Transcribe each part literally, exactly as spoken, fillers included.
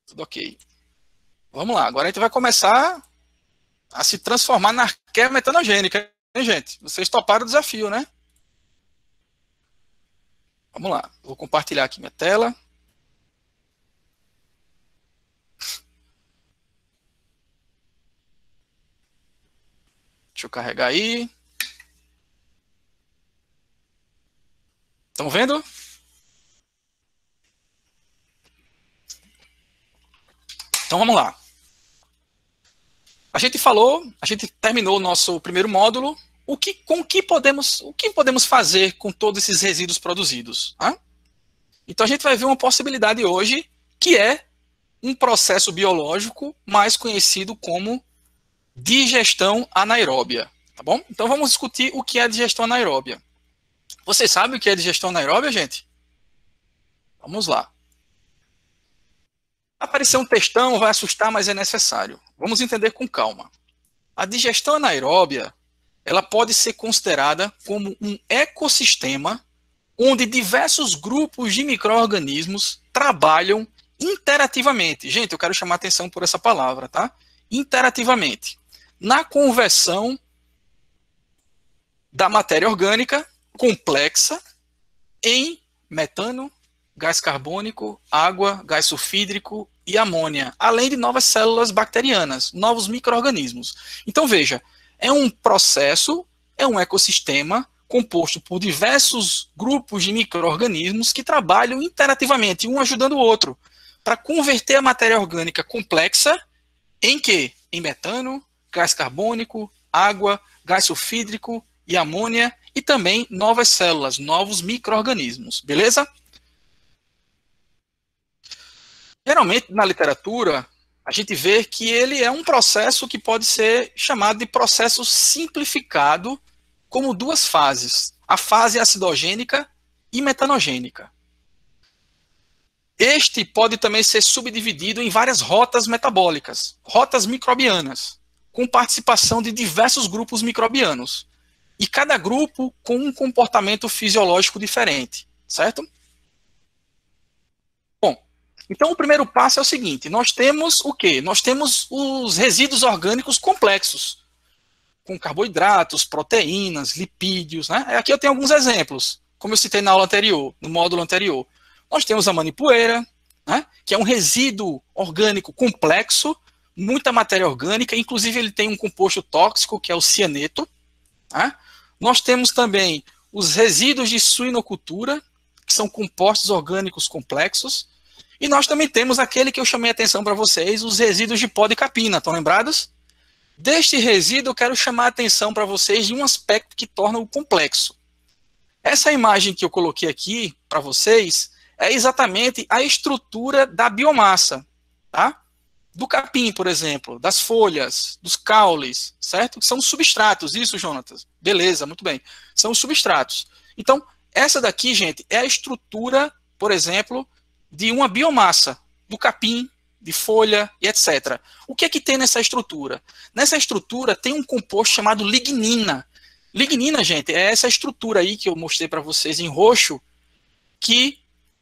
Tudo ok. Vamos lá, agora a gente vai começar a se transformar na arqueia metanogênica, hein, gente? Vocês toparam o desafio, né? Vamos lá, vou compartilhar aqui minha tela. Deixa eu carregar aí. Estão vendo? Então vamos lá. A gente falou, a gente terminou o nosso primeiro módulo. O que, com que podemos, o que podemos fazer com todos esses resíduos produzidos? Hein? Então a gente vai ver uma possibilidade hoje, que é um processo biológico mais conhecido como digestão anaeróbia. Tá bom? Então vamos discutir o que é digestão anaeróbia. Vocês sabem o que é digestão anaeróbia, gente? Vamos lá. Aparecer um textão vai assustar, mas é necessário. Vamos entender com calma. A digestão anaeróbia, ela pode ser considerada como um ecossistema onde diversos grupos de micro-organismos trabalham interativamente. Gente, eu quero chamar atenção por essa palavra, tá? Interativamente. Na conversão da matéria orgânica complexa em metano, gás carbônico, água, gás sulfídrico e amônia, além de novas células bacterianas, novos micro-organismos. Então, veja, é um processo, é um ecossistema composto por diversos grupos de micro-organismos que trabalham interativamente, um ajudando o outro, para converter a matéria orgânica complexa em quê? Em metano, gás carbônico, água, gás sulfídrico e amônia, e também novas células, novos micro-organismos, beleza? Geralmente, na literatura, a gente vê que ele é um processo que pode ser chamado de processo simplificado, como duas fases, a fase acidogênica e metanogênica. Este pode também ser subdividido em várias rotas metabólicas, rotas microbianas, com participação de diversos grupos microbianos, e cada grupo com um comportamento fisiológico diferente, certo? Então, o primeiro passo é o seguinte, nós temos o quê? Nós temos os resíduos orgânicos complexos, com carboidratos, proteínas, lipídios, né? Aqui eu tenho alguns exemplos, como eu citei na aula anterior, no módulo anterior. Nós temos a manipoeira, né? Que é um resíduo orgânico complexo, muita matéria orgânica, inclusive ele tem um composto tóxico, que é o cianeto. Né? Nós temos também os resíduos de suinocultura, que são compostos orgânicos complexos. E nós também temos aquele que eu chamei a atenção para vocês, os resíduos de pó de capina, estão lembrados? Deste resíduo eu quero chamar a atenção para vocês de um aspecto que torna o complexo. Essa imagem que eu coloquei aqui para vocês é exatamente a estrutura da biomassa, tá? Do capim, por exemplo, das folhas, dos caules, certo? Que são substratos, isso, Jonatas? Beleza, muito bem. São os substratos. Então, essa daqui, gente, é a estrutura, por exemplo, de uma biomassa, do capim, de folha e etcétera. O que é que tem nessa estrutura? Nessa estrutura tem um composto chamado lignina. Lignina, gente, é essa estrutura aí que eu mostrei para vocês em roxo, que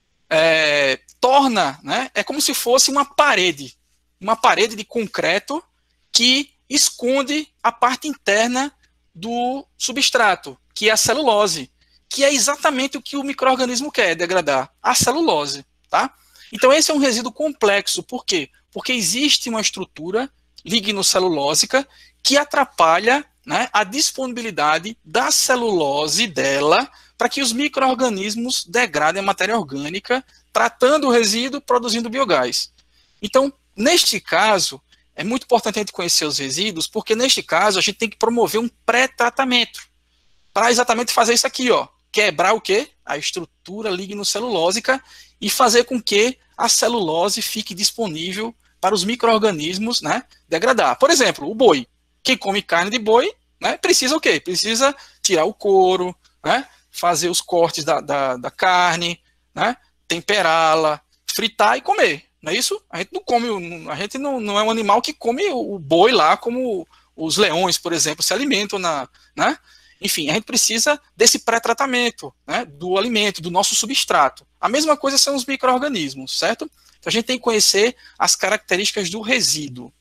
é, torna, né, é como se fosse uma parede, uma parede de concreto que esconde a parte interna do substrato, que é a celulose, que é exatamente o que o micro-organismo quer degradar, a celulose. Tá? Então esse é um resíduo complexo, por quê? Porque existe uma estrutura lignocelulósica que atrapalha, né, a disponibilidade da celulose dela para que os micro-organismos degradem a matéria orgânica, tratando o resíduo, produzindo biogás. Então, neste caso, é muito importante a gente conhecer os resíduos, porque neste caso a gente tem que promover um pré-tratamento para exatamente fazer isso aqui, ó, quebrar o quê? A estrutura lignocelulósica e fazer com que a celulose fique disponível para os micro-organismos, né, degradar. Por exemplo, o boi. Quem come carne de boi, né, precisa o quê? Precisa tirar o couro, né, fazer os cortes da, da, da carne, né, temperá-la, fritar e comer. Não é isso? A gente não come, a gente não, não é um animal que come o boi lá como os leões, por exemplo, se alimentam na, né? Enfim, a gente precisa desse pré-tratamento, né, do alimento, do nosso substrato. A mesma coisa são os micro-organismos, certo? Então, a gente tem que conhecer as características do resíduo.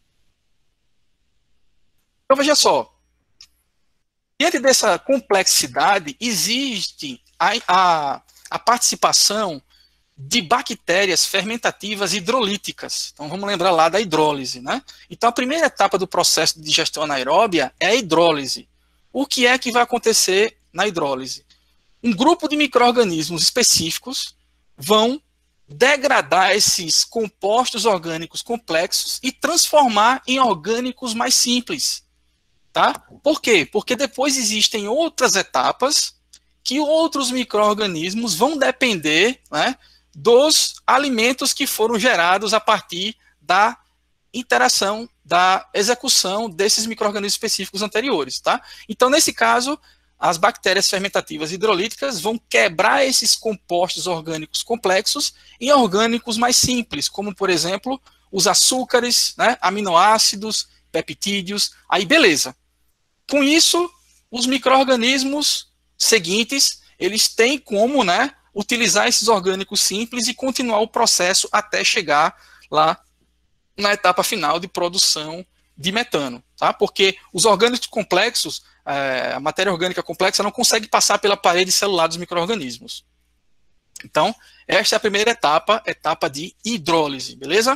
Então, veja só. Diante dessa complexidade, existe a, a, a participação de bactérias fermentativas hidrolíticas. Então, vamos lembrar lá da hidrólise, né? Então, a primeira etapa do processo de digestão anaeróbia é a hidrólise. O que é que vai acontecer na hidrólise? Um grupo de micro-organismos específicos vão degradar esses compostos orgânicos complexos e transformar em orgânicos mais simples. Tá? Por quê? Porque depois existem outras etapas que outros micro-organismos vão depender, né, dos alimentos que foram gerados a partir da interação, da execução desses micro-organismos específicos anteriores. Tá? Então, nesse caso, as bactérias fermentativas hidrolíticas vão quebrar esses compostos orgânicos complexos em orgânicos mais simples, como, por exemplo, os açúcares, né, aminoácidos, peptídeos, aí beleza. Com isso, os micro-organismos seguintes, eles têm como, né, utilizar esses orgânicos simples e continuar o processo até chegar lá na etapa final de produção de metano, tá? Porque os orgânicos complexos, é, a matéria orgânica complexa não consegue passar pela parede celular dos micro-organismos. Então, esta é a primeira etapa, etapa de hidrólise, beleza?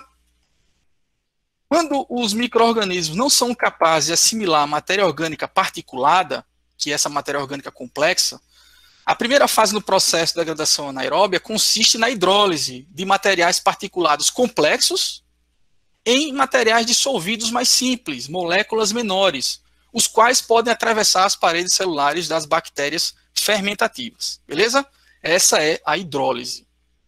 Quando os micro-organismos não são capazes de assimilar a matéria orgânica particulada, que é essa matéria orgânica complexa, a primeira fase no processo da degradação anaeróbia consiste na hidrólise de materiais particulados complexos em materiais dissolvidos mais simples, moléculas menores, os quais podem atravessar as paredes celulares das bactérias fermentativas. Beleza? Essa é a hidrólise.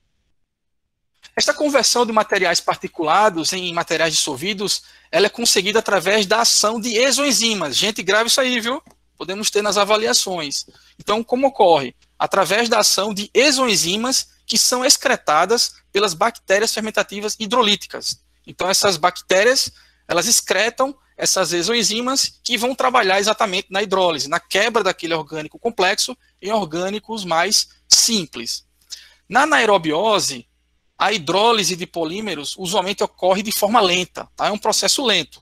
Esta conversão de materiais particulados em materiais dissolvidos, ela é conseguida através da ação de exoenzimas. Gente, grave isso aí, viu? Podemos ter nas avaliações. Então, como ocorre? Através da ação de exoenzimas que são excretadas pelas bactérias fermentativas hidrolíticas. Então, essas bactérias, elas excretam essas exoenzimas que vão trabalhar exatamente na hidrólise, na quebra daquele orgânico complexo em orgânicos mais simples. Na anaerobiose, a hidrólise de polímeros usualmente ocorre de forma lenta, tá? É um processo lento,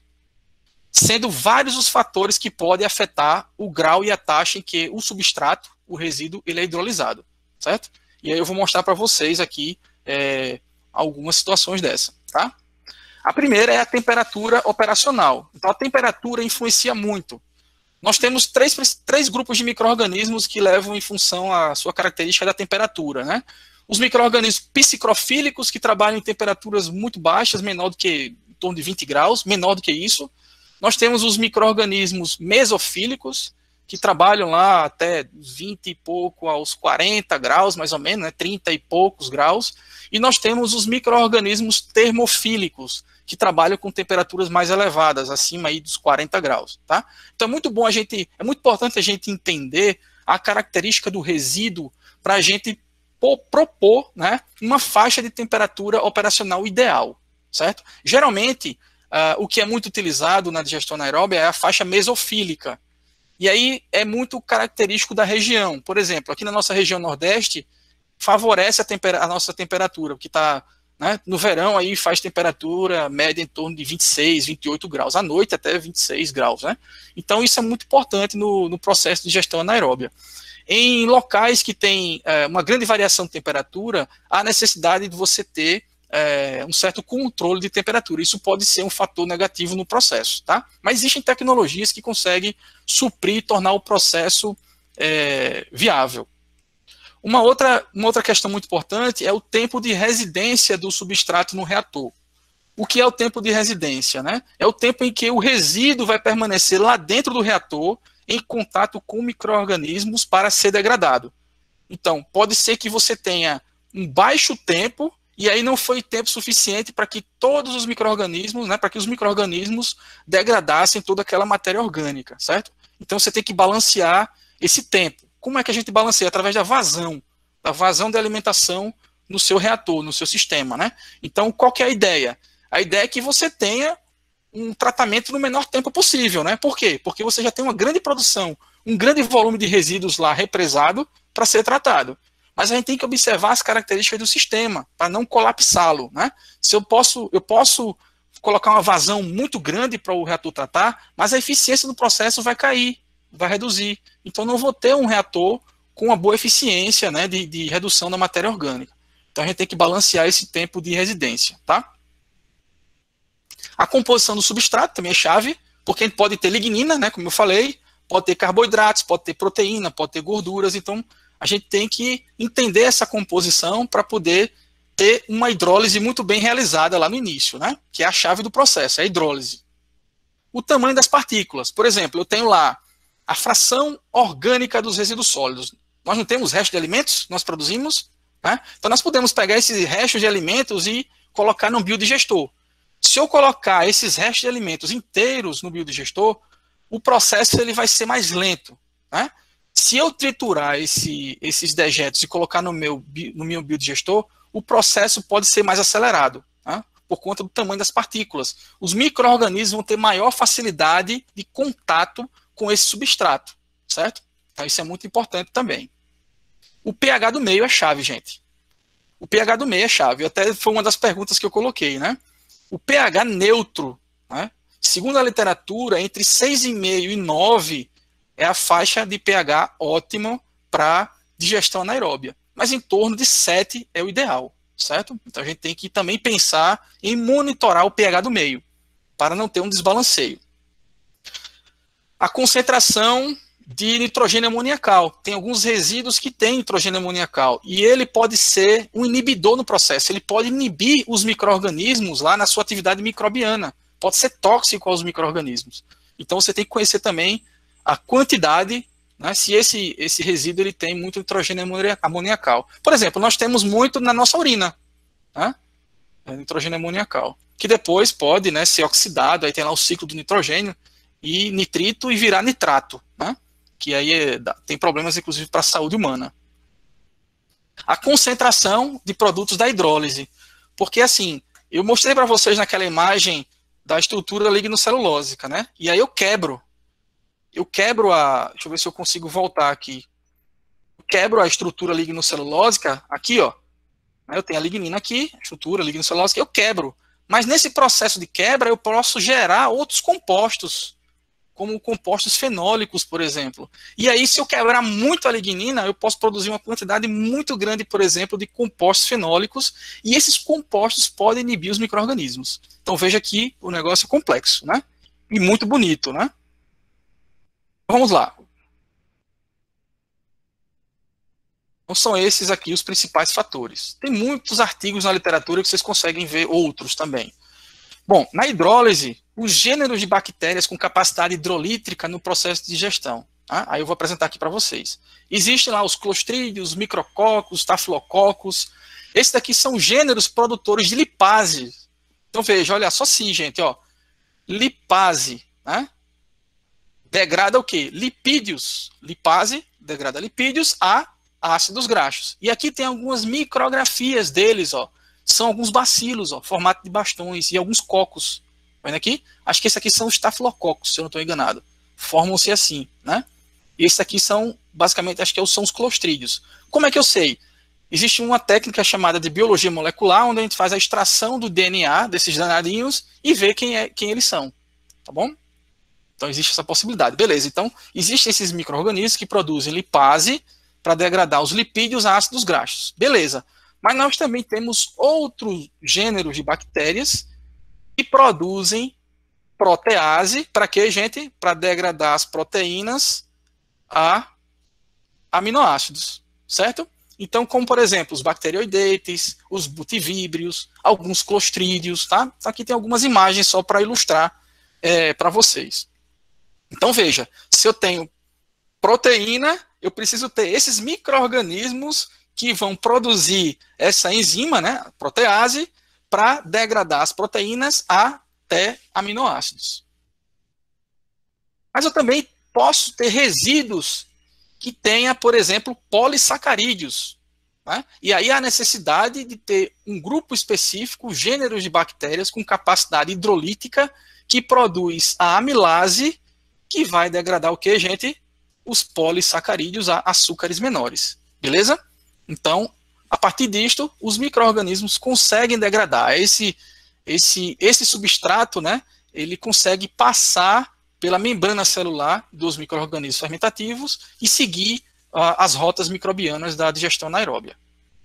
sendo vários os fatores que podem afetar o grau e a taxa em que o substrato, o resíduo, ele é hidrolisado, certo? E aí eu vou mostrar para vocês aqui é, algumas situações dessa, tá? A primeira é a temperatura operacional. Então, a temperatura influencia muito. Nós temos três, três grupos de micro-organismos que levam em função a sua característica da temperatura, né? Os micro-organismos psicrofílicos, que trabalham em temperaturas muito baixas, menor do que, em torno de vinte graus, menor do que isso. Nós temos os micro-organismos mesofílicos, que trabalham lá até vinte e pouco aos quarenta graus, mais ou menos, né? trinta e poucos graus. E nós temos os micro-organismos termofílicos, que trabalham com temperaturas mais elevadas, acima aí dos quarenta graus, tá? Então é muito bom a gente, é muito importante a gente entender a característica do resíduo para a gente propor, né, uma faixa de temperatura operacional ideal, certo? Geralmente, uh, o que é muito utilizado na digestão anaeróbia é a faixa mesofílica, e aí é muito característico da região. Por exemplo, aqui na nossa região nordeste, favorece a, tempera a nossa temperatura, porque está, né, no verão aí faz temperatura média em torno de vinte e seis, vinte e oito graus, à noite até vinte e seis graus, né? Então isso é muito importante no, no processo de digestão anaeróbia. Em locais que tem é, uma grande variação de temperatura, há necessidade de você ter é, um certo controle de temperatura. Isso pode ser um fator negativo no processo, tá? Mas existem tecnologias que conseguem suprir e tornar o processo é, viável. Uma outra, uma outra questão muito importante é o tempo de residência do substrato no reator. O que é o tempo de residência, né? É o tempo em que o resíduo vai permanecer lá dentro do reator em contato com micro-organismos para ser degradado. Então, pode ser que você tenha um baixo tempo, e aí não foi tempo suficiente para que todos os micro-organismos, né, para que os micro-organismos degradassem toda aquela matéria orgânica, certo? Então, você tem que balancear esse tempo. Como é que a gente balanceia? Através da vazão, da vazão de alimentação no seu reator, no seu sistema, né? Então, qual que é a ideia? A ideia é que você tenha um tratamento no menor tempo possível, né? Por quê? Porque você já tem uma grande produção, um grande volume de resíduos lá represado para ser tratado. Mas a gente tem que observar as características do sistema, para não colapsá-lo, né? Se eu posso, eu posso colocar uma vazão muito grande para o reator tratar, mas a eficiência do processo vai cair, vai reduzir. Então não vou ter um reator com uma boa eficiência, né, de, de redução da matéria orgânica. Então a gente tem que balancear esse tempo de residência, tá? A composição do substrato também é chave, porque a gente pode ter lignina, né, como eu falei, pode ter carboidratos, pode ter proteína, pode ter gorduras, então a gente tem que entender essa composição para poder ter uma hidrólise muito bem realizada lá no início, né? Que é a chave do processo, é a hidrólise. O tamanho das partículas. Por exemplo, eu tenho lá a fração orgânica dos resíduos sólidos. Nós não temos resto de alimentos, nós produzimos, né? Então nós podemos pegar esses restos de alimentos e colocar num biodigestor. Se eu colocar esses restos de alimentos inteiros no biodigestor, o processo ele vai ser mais lento, né? Se eu triturar esse, esses dejetos e colocar no meu, no meu biodigestor, o processo pode ser mais acelerado, né? Por conta do tamanho das partículas. Os micro-organismos vão ter maior facilidade de contato com esse substrato, certo? Então isso é muito importante também. O pH do meio é chave, gente. O pH do meio é chave. Até foi uma das perguntas que eu coloquei, né? O pH neutro, né? Segundo a literatura, entre seis vírgula cinco e nove é a faixa de pH ótimo para digestão anaeróbia. Mas em torno de sete é o ideal, certo? Então a gente tem que também pensar em monitorar o pH do meio, para não ter um desbalanceio. A concentração de nitrogênio amoniacal. Tem alguns resíduos que têm nitrogênio amoniacal, e ele pode ser um inibidor no processo, ele pode inibir os micro-organismos lá na sua atividade microbiana, pode ser tóxico aos micro-organismos. Então você tem que conhecer também a quantidade, né, se esse, esse resíduo ele tem muito nitrogênio amoniacal. Por exemplo, nós temos muito na nossa urina, né, nitrogênio amoniacal, que depois pode, né, ser oxidado, aí tem lá o ciclo do nitrogênio, e nitrito e virar nitrato, né, que aí é, tem problemas inclusive para a saúde humana. A concentração de produtos da hidrólise, porque assim, eu mostrei para vocês naquela imagem da estrutura lignocelulósica, né, e aí eu quebro, eu quebro a, deixa eu ver se eu consigo voltar aqui, eu quebro a estrutura lignocelulósica, aqui ó, eu tenho a lignina aqui, a estrutura lignocelulósica, eu quebro, mas nesse processo de quebra eu posso gerar outros compostos, como compostos fenólicos, por exemplo. E aí, se eu quebrar muito a lignina, eu posso produzir uma quantidade muito grande, por exemplo, de compostos fenólicos, e esses compostos podem inibir os micro-organismos. Então veja que o negócio é complexo, né? E muito bonito, né? Vamos lá. Então são esses aqui os principais fatores. Tem muitos artigos na literatura que vocês conseguem ver outros também. Bom, na hidrólise, os gêneros de bactérias com capacidade hidrolítrica no processo de digestão. Tá? Aí eu vou apresentar aqui para vocês. Existem lá os clostrídeos, micrococos, stafilococos. Esses daqui são gêneros produtores de lipase. Então veja, olha só assim, gente, ó. Lipase, né? Degrada o quê? Lipídios. Lipase degrada lipídios a ácidos graxos. E aqui tem algumas micrografias deles, ó. São alguns bacilos, ó, formato de bastões, e alguns cocos. Tá vendo aqui? Acho que esses aqui são os stafilococos, se eu não estou enganado. Formam-se assim, né? E esses aqui são, basicamente, acho que são os clostrídeos. Como é que eu sei? Existe uma técnica chamada de biologia molecular, onde a gente faz a extração do D N A desses danadinhos e vê quem, é, quem eles são. Tá bom? Então existe essa possibilidade. Beleza, então existem esses micro-organismos que produzem lipase para degradar os lipídios a ácidos graxos. Beleza. Mas nós também temos outros gêneros de bactérias que produzem protease, para quê, gente? Para degradar as proteínas a aminoácidos, certo? Então, como por exemplo, os bacteroidetes, os butivíbrios, alguns clostrídeos, tá? Aqui tem algumas imagens só para ilustrar é, para vocês. Então, veja, se eu tenho proteína, eu preciso ter esses micro-organismos que vão produzir essa enzima, né, protease, para degradar as proteínas até aminoácidos. Mas eu também posso ter resíduos que tenha, por exemplo, polissacarídeos. Né? E aí há a necessidade de ter um grupo específico, gêneros de bactérias com capacidade hidrolítica, que produz a amilase, que vai degradar o que, gente? Os polissacarídeos a açúcares menores. Beleza? Então, a partir disto, os micro-organismos conseguem degradar. Esse, esse, esse substrato, né, ele consegue passar pela membrana celular dos micro-organismos fermentativos e seguir uh, as rotas microbianas da digestão anaeróbia.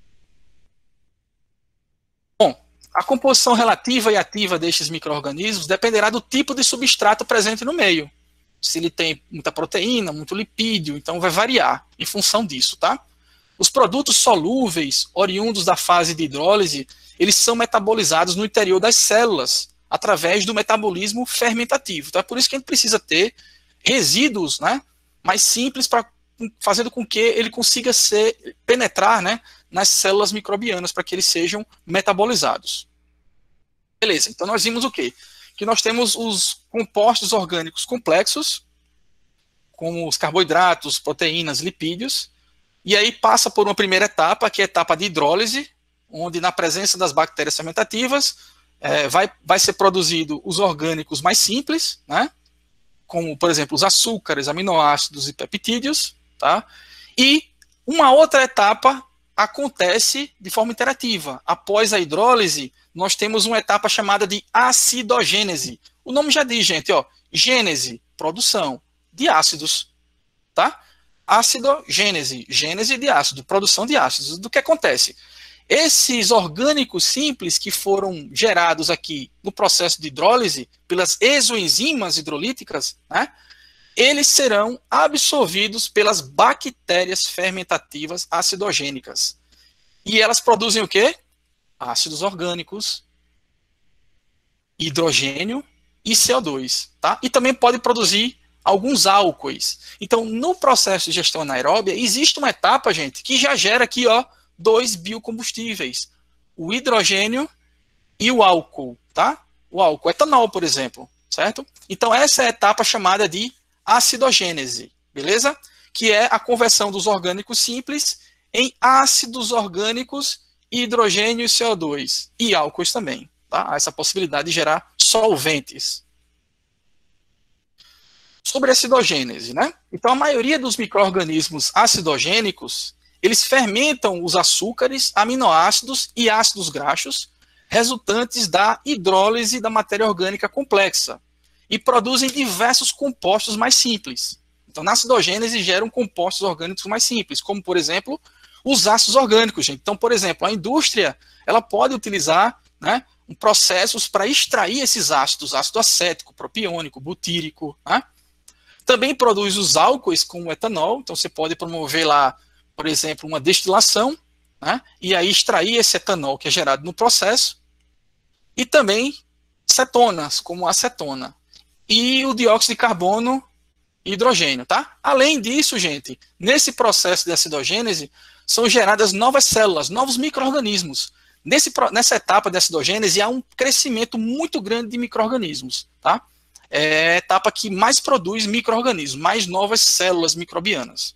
Bom, a composição relativa e ativa destes micro-organismos dependerá do tipo de substrato presente no meio. Se ele tem muita proteína, muito lipídio, então vai variar em função disso, tá? Os produtos solúveis, oriundos da fase de hidrólise, eles são metabolizados no interior das células, através do metabolismo fermentativo. Então é por isso que a gente precisa ter resíduos, né, mais simples, para fazendo com que ele consiga ser, penetrar, né, nas células microbianas, para que eles sejam metabolizados. Beleza, então nós vimos o quê? Que nós temos os compostos orgânicos complexos, como os carboidratos, proteínas, lipídios, e aí passa por uma primeira etapa, que é a etapa de hidrólise, onde na presença das bactérias fermentativas, é, vai, vai ser produzido os orgânicos mais simples, né, como, por exemplo, os açúcares, aminoácidos e peptídeos, tá? E uma outra etapa acontece de forma interativa. Após a hidrólise, nós temos uma etapa chamada de acidogênese. O nome já diz, gente, ó, gênese, produção de ácidos, tá? Acidogênese, gênese de ácido, produção de ácidos. Do que acontece? Esses orgânicos simples que foram gerados aqui no processo de hidrólise, pelas exoenzimas hidrolíticas, né, eles serão absorvidos pelas bactérias fermentativas acidogênicas. E elas produzem o quê? Ácidos orgânicos, hidrogênio e C O dois. Tá? E também pode produzir alguns álcoois. Então, no processo de digestão anaeróbia, existe uma etapa, gente, que já gera aqui, ó, dois biocombustíveis. O hidrogênio e o álcool, tá? O álcool, etanol, por exemplo, certo? Então, essa é a etapa chamada de acidogênese, beleza? Que é a conversão dos orgânicos simples em ácidos orgânicos, hidrogênio e C O dois. E álcoois também, tá? Há essa possibilidade de gerar solventes. Sobre a acidogênese, né? Então, a maioria dos micro-organismos acidogênicos, eles fermentam os açúcares, aminoácidos e ácidos graxos, resultantes da hidrólise da matéria orgânica complexa, e produzem diversos compostos mais simples. Então, na acidogênese geram compostos orgânicos mais simples, como, por exemplo, os ácidos orgânicos, gente. Então, por exemplo, a indústria, ela pode utilizar, né, processos para extrair esses ácidos, ácido acético, propiônico, butírico, né? Também produz os álcoois com o etanol, então você pode promover lá, por exemplo, uma destilação, né, e aí extrair esse etanol que é gerado no processo, e também cetonas, como a acetona, e o dióxido de carbono e hidrogênio, tá? Além disso, gente, nesse processo de acidogênese, são geradas novas células, novos micro-organismos. Nesse, nessa etapa de acidogênese, há um crescimento muito grande de micro-organismos, tá? É a etapa que mais produz micro-organismos, mais novas células microbianas.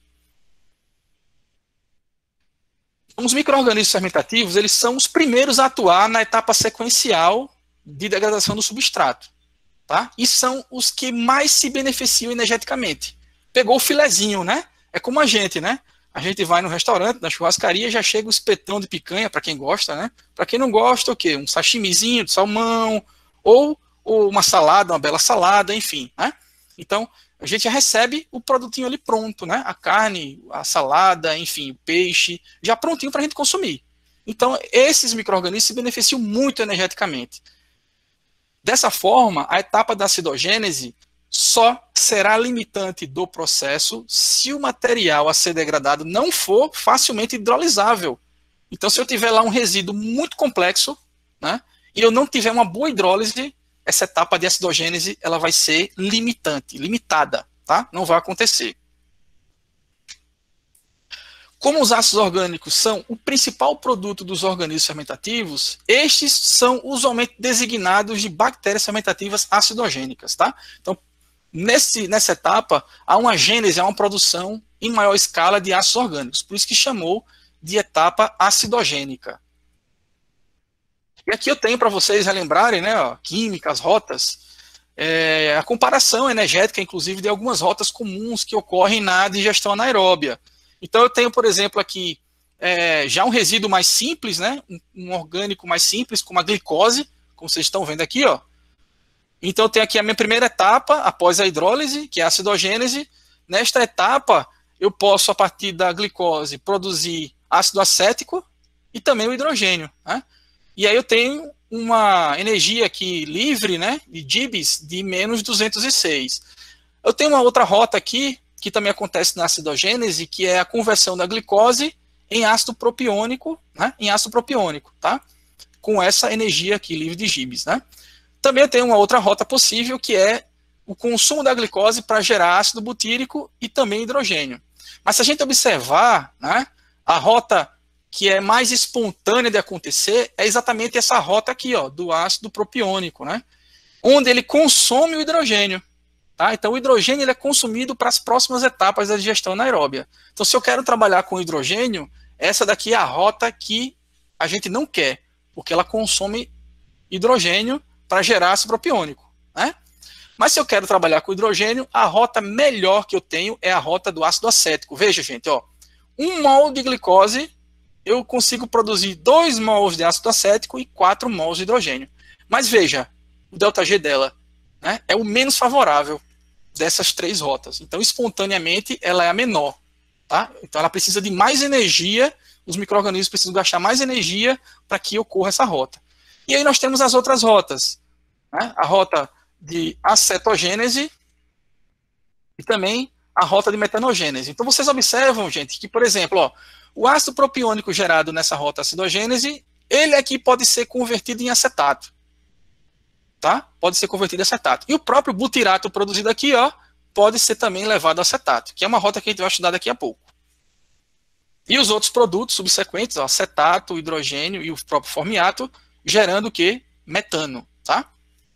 Os micro-organismos fermentativos, eles são os primeiros a atuar na etapa sequencial de degradação do substrato, tá? E são os que mais se beneficiam energeticamente. Pegou o filezinho, né? É como a gente, né? A gente vai no restaurante, na churrascaria, já chega o espetão de picanha, para quem gosta, né? Para quem não gosta, o quê? Um sashimizinho de salmão, ou, ou uma salada, uma bela salada, enfim, né? Então, a gente já recebe o produtinho ali pronto, né? A carne, a salada, enfim, o peixe, já prontinho para a gente consumir. Então, esses micro-organismos se beneficiam muito energeticamente. Dessa forma, a etapa da acidogênese só será limitante do processo se o material a ser degradado não for facilmente hidrolisável. Então, se eu tiver lá um resíduo muito complexo, né, e eu não tiver uma boa hidrólise, essa etapa de acidogênese ela vai ser limitante, limitada, tá? Não vai acontecer. Como os ácidos orgânicos são o principal produto dos organismos fermentativos, estes são usualmente designados de bactérias fermentativas acidogênicas, tá? Então, nesse, nessa etapa, há uma gênese, há uma produção em maior escala de ácidos orgânicos, por isso que chamou de etapa acidogênica. E aqui eu tenho para vocês relembrarem, né, ó, químicas, rotas, é, a comparação energética, inclusive, de algumas rotas comuns que ocorrem na digestão anaeróbia. Então eu tenho, por exemplo, aqui é, já um resíduo mais simples, né? Um, um orgânico mais simples, como a glicose, como vocês estão vendo aqui, ó. Então, eu tenho aqui a minha primeira etapa, após a hidrólise, que é a acidogênese. Nesta etapa, eu posso, a partir da glicose, produzir ácido acético e também o hidrogênio, né? E aí eu tenho uma energia aqui livre, né, de Gibbs, de menos duzentos e seis. Eu tenho uma outra rota aqui, que também acontece na acidogênese, que é a conversão da glicose em ácido propiônico, né, em ácido propiônico, tá? Com essa energia aqui livre de Gibbs, né? Também tem uma outra rota possível, que é o consumo da glicose para gerar ácido butírico e também hidrogênio. Mas se a gente observar, né, a rota que é mais espontânea de acontecer é exatamente essa rota aqui, ó, do ácido propiônico, né, onde ele consome o hidrogênio. Tá? Então, o hidrogênio ele é consumido para as próximas etapas da digestão anaeróbia. Então, se eu quero trabalhar com hidrogênio, essa daqui é a rota que a gente não quer, porque ela consome hidrogênio para gerar ácido propiônico, né? Mas se eu quero trabalhar com hidrogênio, a rota melhor que eu tenho é a rota do ácido acético. Veja, gente, ó, um mol de glicose, eu consigo produzir dois mols de ácido acético e quatro mols de hidrogênio. Mas veja, o ΔG dela, né, é o menos favorável dessas três rotas. Então, espontaneamente, ela é a menor. Tá? Então, ela precisa de mais energia, os micro-organismos precisam gastar mais energia para que ocorra essa rota. E aí nós temos as outras rotas, né? A rota de acetogênese e também a rota de metanogênese. Então vocês observam, gente, que, por exemplo, ó, o ácido propiônico gerado nessa rota acidogênese, ele aqui pode ser convertido em acetato. Tá? Pode ser convertido em acetato. E o próprio butirato produzido aqui, ó, pode ser também levado a acetato, que é uma rota que a gente vai estudar daqui a pouco. E os outros produtos subsequentes, ó, acetato, hidrogênio e o próprio formiato, gerando o quê? Metano, tá?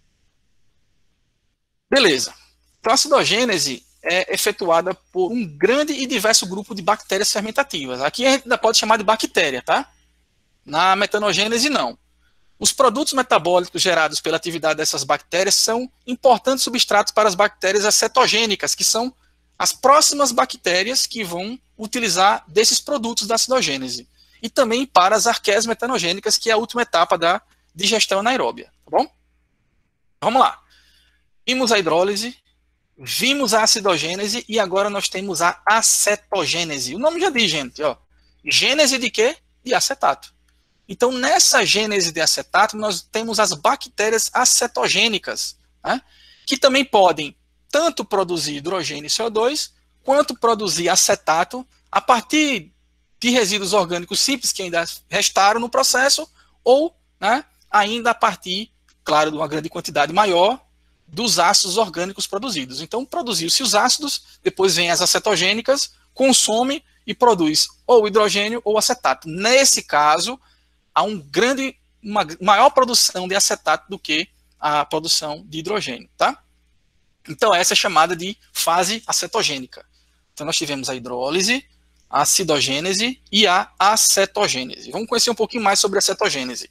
Beleza. Então, a acidogênese é efetuada por um grande e diverso grupo de bactérias fermentativas. Aqui a gente ainda pode chamar de bactéria, tá? Na metanogênese, não. Os produtos metabólicos gerados pela atividade dessas bactérias são importantes substratos para as bactérias acetogênicas, que são as próximas bactérias que vão utilizar desses produtos da acidogênese. E também para as arqueias metanogênicas, que é a última etapa da digestão anaeróbia, tá bom? Vamos lá. Vimos a hidrólise, vimos a acidogênese e agora nós temos a acetogênese. O nome já diz, gente, ó. Gênese de quê? De acetato. Então, nessa gênese de acetato, nós temos as bactérias acetogênicas, né, que também podem tanto produzir hidrogênio e C O dois, quanto produzir acetato a partir de resíduos orgânicos simples que ainda restaram no processo, ou, né, ainda a partir, claro, de uma grande quantidade maior dos ácidos orgânicos produzidos. Então, produziu-se os ácidos, depois vem as acetogênicas, consome e produz ou hidrogênio ou acetato. Nesse caso, há um grande, uma maior produção de acetato do que a produção de hidrogênio, tá? Então, essa é chamada de fase acetogênica. Então, nós tivemos a hidrólise, a acidogênese e a acetogênese. Vamos conhecer um pouquinho mais sobre a acetogênese.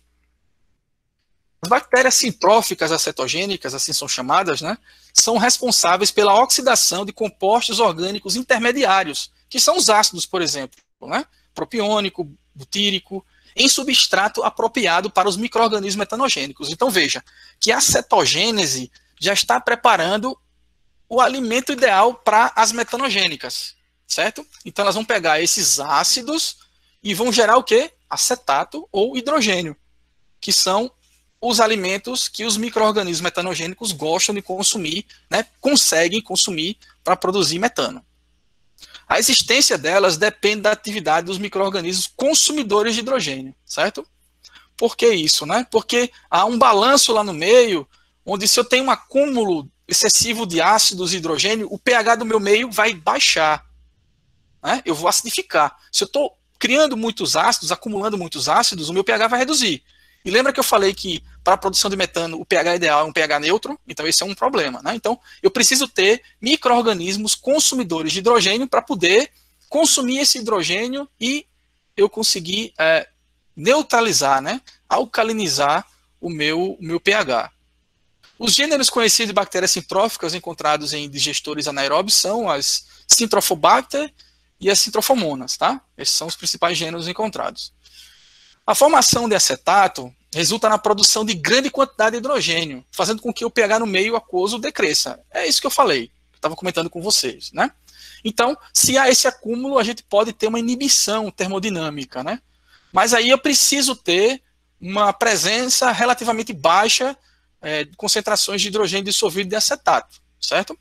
As bactérias sintróficas acetogênicas, assim são chamadas, né, são responsáveis pela oxidação de compostos orgânicos intermediários, que são os ácidos, por exemplo, né, propiônico, butírico, em substrato apropriado para os micro-organismos metanogênicos. Então, veja que a acetogênese já está preparando o alimento ideal para as metanogênicas, certo? Então, elas vão pegar esses ácidos e vão gerar o quê? Acetato ou hidrogênio, que são os alimentos que os micro-organismos metanogênicos gostam de consumir, né, conseguem consumir para produzir metano. A existência delas depende da atividade dos micro-organismos consumidores de hidrogênio, certo? Por que isso, né? Porque há um balanço lá no meio, onde se eu tenho um acúmulo excessivo de ácidos e hidrogênio, o pH do meu meio vai baixar, né? Eu vou acidificar. Se eu estou criando muitos ácidos, acumulando muitos ácidos, o meu pH vai reduzir. E lembra que eu falei que para a produção de metano o pH ideal é um pH neutro? Então esse é um problema, né? Então eu preciso ter micro-organismos consumidores de hidrogênio para poder consumir esse hidrogênio e eu conseguir é, neutralizar, né? Alcalinizar o meu, o meu pH. Os gêneros conhecidos de bactérias sintróficas encontrados em digestores anaeróbios são as Syntrophobacter e as citrofomonas, tá? Esses são os principais gêneros encontrados. A formação de acetato resulta na produção de grande quantidade de hidrogênio, fazendo com que o pH no meio aquoso decresça. É isso que eu falei, que eu estava comentando com vocês, né? Então, se há esse acúmulo, a gente pode ter uma inibição termodinâmica, né? Mas aí eu preciso ter uma presença relativamente baixa é, de concentrações de hidrogênio dissolvido de acetato, certo?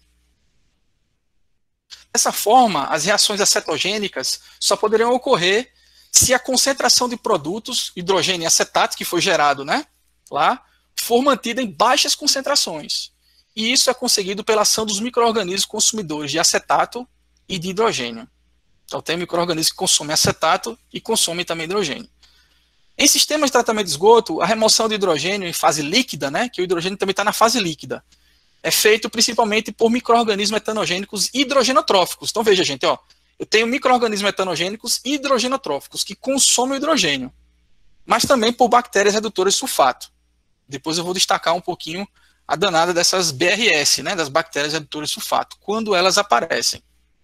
Dessa forma, as reações acetogênicas só poderiam ocorrer se a concentração de produtos, hidrogênio e acetato, que foi gerado, né, lá, for mantida em baixas concentrações. E isso é conseguido pela ação dos micro-organismos consumidores de acetato e de hidrogênio. Então, tem micro-organismos que consomem acetato e consomem também hidrogênio. Em sistemas de tratamento de esgoto, a remoção de hidrogênio em fase líquida, né, que o hidrogênio também está na fase líquida, é feito principalmente por micro-organismos etanogênicos hidrogenotróficos. Então, veja, gente, ó, eu tenho micro-organismos etanogênicos hidrogenotróficos que consomem hidrogênio, mas também por bactérias redutoras de sulfato. Depois eu vou destacar um pouquinho a danada dessas B R S, né, das bactérias redutoras de sulfato, quando elas aparecem.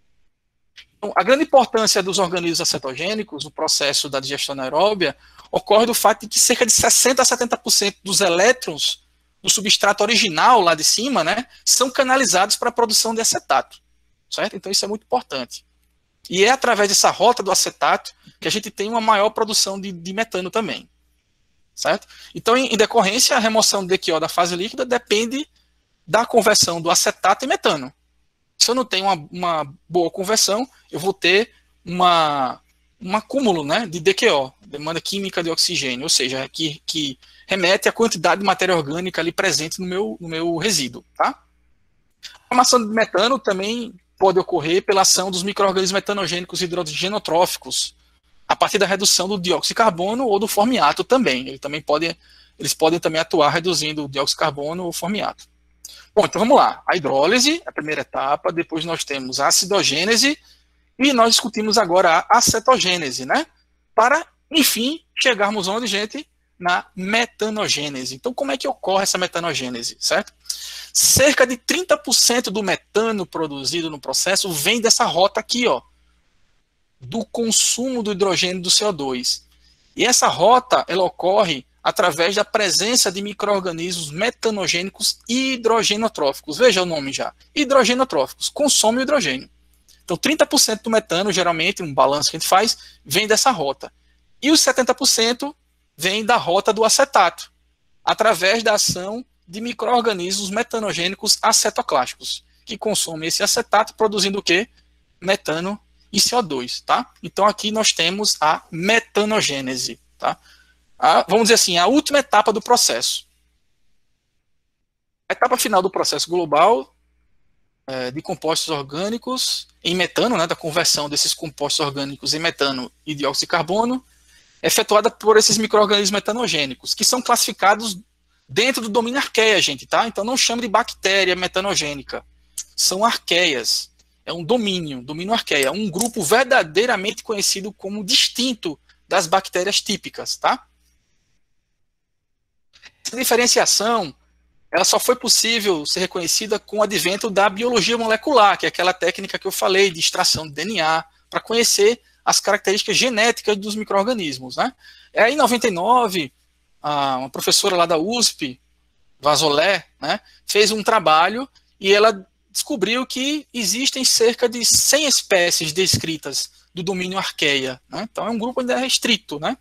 Então, a grande importância dos organismos acetogênicos no processo da digestão anaeróbia ocorre do fato de que cerca de sessenta a setenta por cento dos elétrons do substrato original lá de cima, né, são canalizados para a produção de acetato, certo? Então isso é muito importante. E é através dessa rota do acetato que a gente tem uma maior produção de, de metano também, certo? Então, em, em decorrência, a remoção do D Q O da fase líquida depende da conversão do acetato em metano. Se eu não tenho uma, uma boa conversão, eu vou ter uma, um acúmulo, né, de D Q O, demanda química de oxigênio, ou seja, que, que remete à quantidade de matéria orgânica ali presente no meu, no meu resíduo, tá? A formação de metano também pode ocorrer pela ação dos micro-organismos metanogênicos hidrogenotróficos, a partir da redução do dióxido de carbono ou do formiato também. Ele também pode, eles podem também atuar reduzindo o dióxido de carbono ou formiato. Bom, então vamos lá. A hidrólise, a primeira etapa, depois nós temos a acidogênese e nós discutimos agora a acetogênese, né? Para, enfim, chegarmos onde, gente? Na metanogênese. Então, como é que ocorre essa metanogênese, certo? Cerca de trinta por cento do metano produzido no processo vem dessa rota aqui, ó, do consumo do hidrogênio do C O dois. E essa rota, ela ocorre através da presença de micro-organismos metanogênicos hidrogenotróficos. Veja o nome já. Hidrogenotróficos, consomem o hidrogênio. Então, trinta por cento do metano, geralmente, um balanço que a gente faz, vem dessa rota. E os setenta por cento vem da rota do acetato, através da ação de micro-organismos metanogênicos acetoclásticos, que consomem esse acetato, produzindo o quê? Metano e C O dois, tá? Então, aqui nós temos a metanogênese, tá? A, vamos dizer assim, a última etapa do processo. A etapa final do processo global é, de compostos orgânicos em metano, né, da conversão desses compostos orgânicos em metano e dióxido de carbono, é efetuada por esses micro-organismos metanogênicos, que são classificados dentro do domínio arqueia, gente, tá? Então não chama de bactéria metanogênica. São arqueias. É um domínio, domínio arqueia, um grupo verdadeiramente conhecido como distinto das bactérias típicas, tá? Essa diferenciação, ela só foi possível ser reconhecida com o advento da biologia molecular, que é aquela técnica que eu falei de extração de D N A, para conhecer as características genéticas dos micro-organismos, né? É aí em noventa e nove, uma professora lá da U S P, Vazolé, né, fez um trabalho e ela descobriu que existem cerca de cem espécies descritas do domínio arqueia, né? Então é um grupo ainda restrito, né?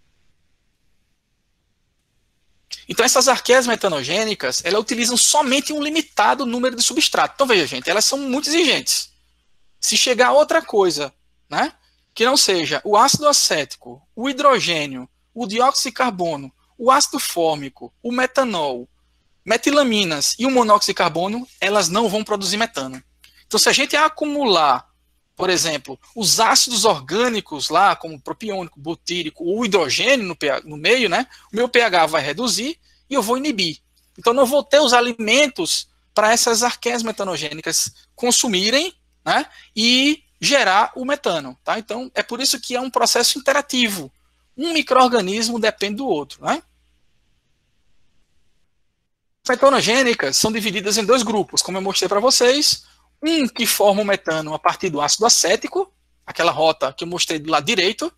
Então essas arqueias metanogênicas, elas utilizam somente um limitado número de substrato. Então veja, gente, elas são muito exigentes. Se chegar outra coisa, né, que não seja o ácido acético, o hidrogênio, o dióxido de carbono, o ácido fórmico, o metanol, metilaminas e o monóxido de carbono, elas não vão produzir metano. Então, se a gente acumular, por exemplo, os ácidos orgânicos lá, como propiônico, butírico ou hidrogênio no, pH, no meio, né, o meu pH vai reduzir e eu vou inibir. Então, não vou ter os alimentos para essas arqueias metanogênicas consumirem, né, e gerar o metano. Tá? Então, é por isso que é um processo interativo. Um micro-organismo depende do outro, né? As metanogênicas são divididas em dois grupos, como eu mostrei para vocês. Um que forma o metano a partir do ácido acético, aquela rota que eu mostrei do lado direito,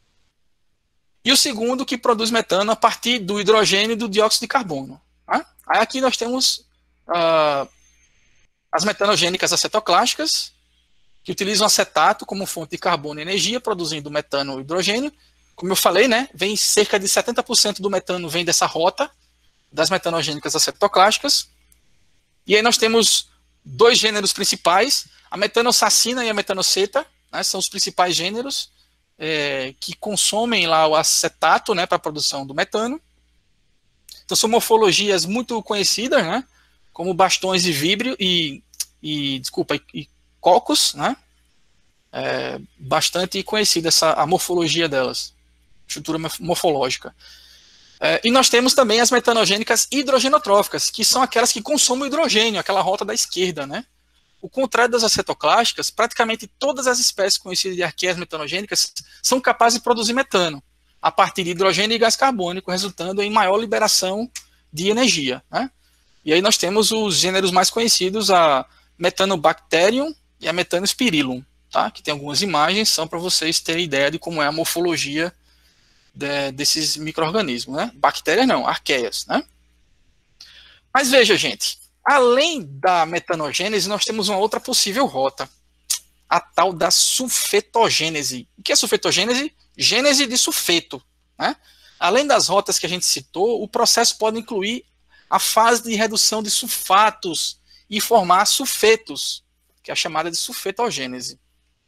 e o segundo que produz metano a partir do hidrogênio e do dióxido de carbono. Tá? Aí aqui nós temos uh, as metanogênicas acetoclásticas, que utilizam acetato como fonte de carbono e energia, produzindo metano e hidrogênio. Como eu falei, né, vem cerca de setenta por cento do metano vem dessa rota, das metanogênicas acetoclásticas. E aí nós temos dois gêneros principais, a metanosacina e a metanoceta, né, são os principais gêneros é, que consomem lá o acetato, né, para a produção do metano. Então são morfologias muito conhecidas, né, como bastões de víbrio e, e desculpa, e cocos, né, é bastante conhecida essa, a morfologia delas, estrutura morfológica. É, e nós temos também as metanogênicas hidrogenotróficas, que são aquelas que consomem hidrogênio, aquela rota da esquerda, né? O contrário das acetoclásticas, praticamente todas as espécies conhecidas de arqueias metanogênicas são capazes de produzir metano, a partir de hidrogênio e gás carbônico, resultando em maior liberação de energia, né? E aí nós temos os gêneros mais conhecidos, a Metanobacterium e a Methanospirillum, tá? Que tem algumas imagens, são para vocês terem ideia de como é a morfologia De, desses micro-organismos, né? Bactérias não, arqueias, né? Mas veja, gente, além da metanogênese, nós temos uma outra possível rota, a tal da sulfetogênese. O que é sulfetogênese? Gênese de sulfeto, né? Além das rotas que a gente citou, o processo pode incluir a fase de redução de sulfatos e formar sulfetos, que é a chamada de sulfetogênese.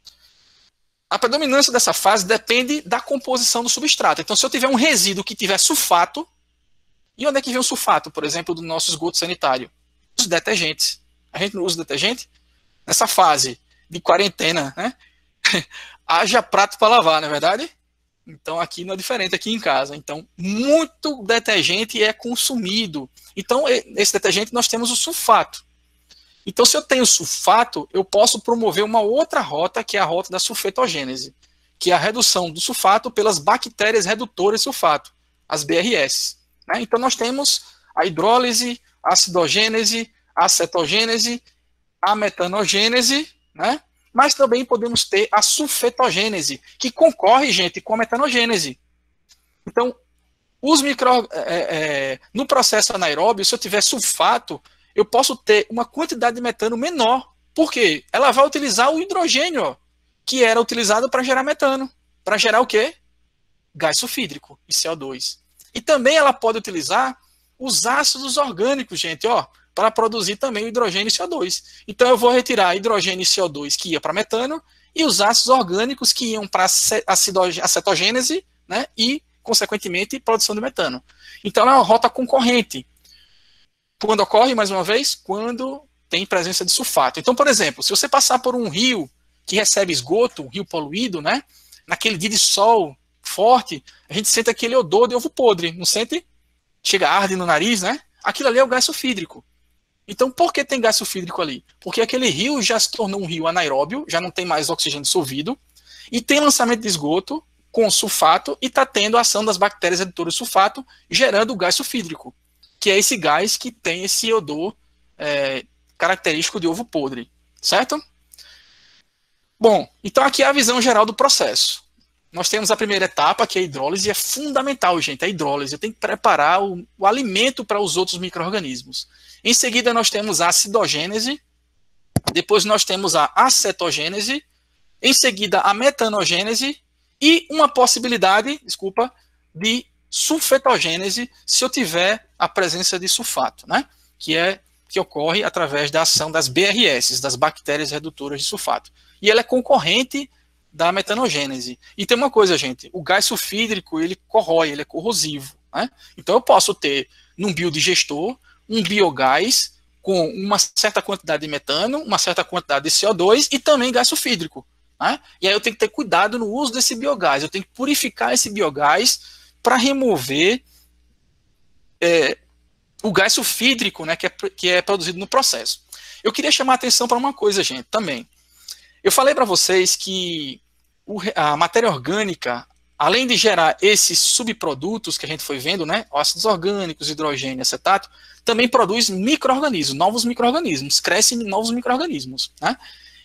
A predominância dessa fase depende da composição do substrato. Então, se eu tiver um resíduo que tiver sulfato, e onde é que vem o sulfato, por exemplo, do nosso esgoto sanitário? Os detergentes. A gente não usa detergente? Nessa fase de quarentena, né? Haja prato para lavar, não é verdade? Então, aqui não é diferente, aqui em casa. Então, muito detergente é consumido. Então, esse detergente nós temos o sulfato. Então, se eu tenho sulfato, eu posso promover uma outra rota, que é a rota da sulfetogênese, que é a redução do sulfato pelas bactérias redutoras de sulfato, as B R S. Né? Então, nós temos a hidrólise, a acidogênese, a acetogênese, a metanogênese, né? Mas também podemos ter a sulfetogênese, que concorre, gente, com a metanogênese. Então, os micro, é, é, no processo anaeróbio, se eu tiver sulfato, eu posso ter uma quantidade de metano menor. Por quê? Ela vai utilizar o hidrogênio, ó, que era utilizado para gerar metano. Para gerar o quê? Gás sulfídrico e C O dois. E também ela pode utilizar os ácidos orgânicos, gente, ó, para produzir também o hidrogênio e C O dois. Então eu vou retirar hidrogênio e C O dois que ia para metano e os ácidos orgânicos que iam para a acetogênese, né, e, consequentemente, produção de metano. Então ela é uma rota concorrente. Quando ocorre, mais uma vez, quando tem presença de sulfato. Então, por exemplo, se você passar por um rio que recebe esgoto, um rio poluído, né, naquele dia de sol forte, a gente sente aquele odor de ovo podre, não sente? Chega, arde no nariz, né? Aquilo ali é o gás sulfídrico. Então, por que tem gás sulfídrico ali? Porque aquele rio já se tornou um rio anaeróbio, já não tem mais oxigênio dissolvido, e tem lançamento de esgoto com sulfato, e está tendo a ação das bactérias redutoras de sulfato, gerando o gás sulfídrico, que é esse gás que tem esse odor é, característico de ovo podre, certo? Bom, então aqui é a visão geral do processo. Nós temos a primeira etapa, que é a hidrólise, e é fundamental, gente, a hidrólise. Eu tenho que preparar o, o alimento para os outros micro-organismos. Em seguida, nós temos a acidogênese, depois nós temos a acetogênese, em seguida a metanogênese e uma possibilidade, desculpa, de sulfetogênese, se eu tiver a presença de sulfato, né? Que é que ocorre através da ação das B R S, das bactérias redutoras de sulfato. E ela é concorrente da metanogênese. E tem uma coisa, gente, o gás sulfídrico, ele corrói, ele é corrosivo, né? Então eu posso ter, num biodigestor, um biogás com uma certa quantidade de metano, uma certa quantidade de C O dois e também gás sulfídrico, né? E aí eu tenho que ter cuidado no uso desse biogás, eu tenho que purificar esse biogás para remover é, o gás sulfídrico, né, que é, que é produzido no processo. Eu queria chamar a atenção para uma coisa, gente, também. Eu falei para vocês que o, a matéria orgânica, além de gerar esses subprodutos que a gente foi vendo, né, ácidos orgânicos, hidrogênio, acetato, também produz micro-organismos, novos micro-organismos, crescem novos micro-organismos, né?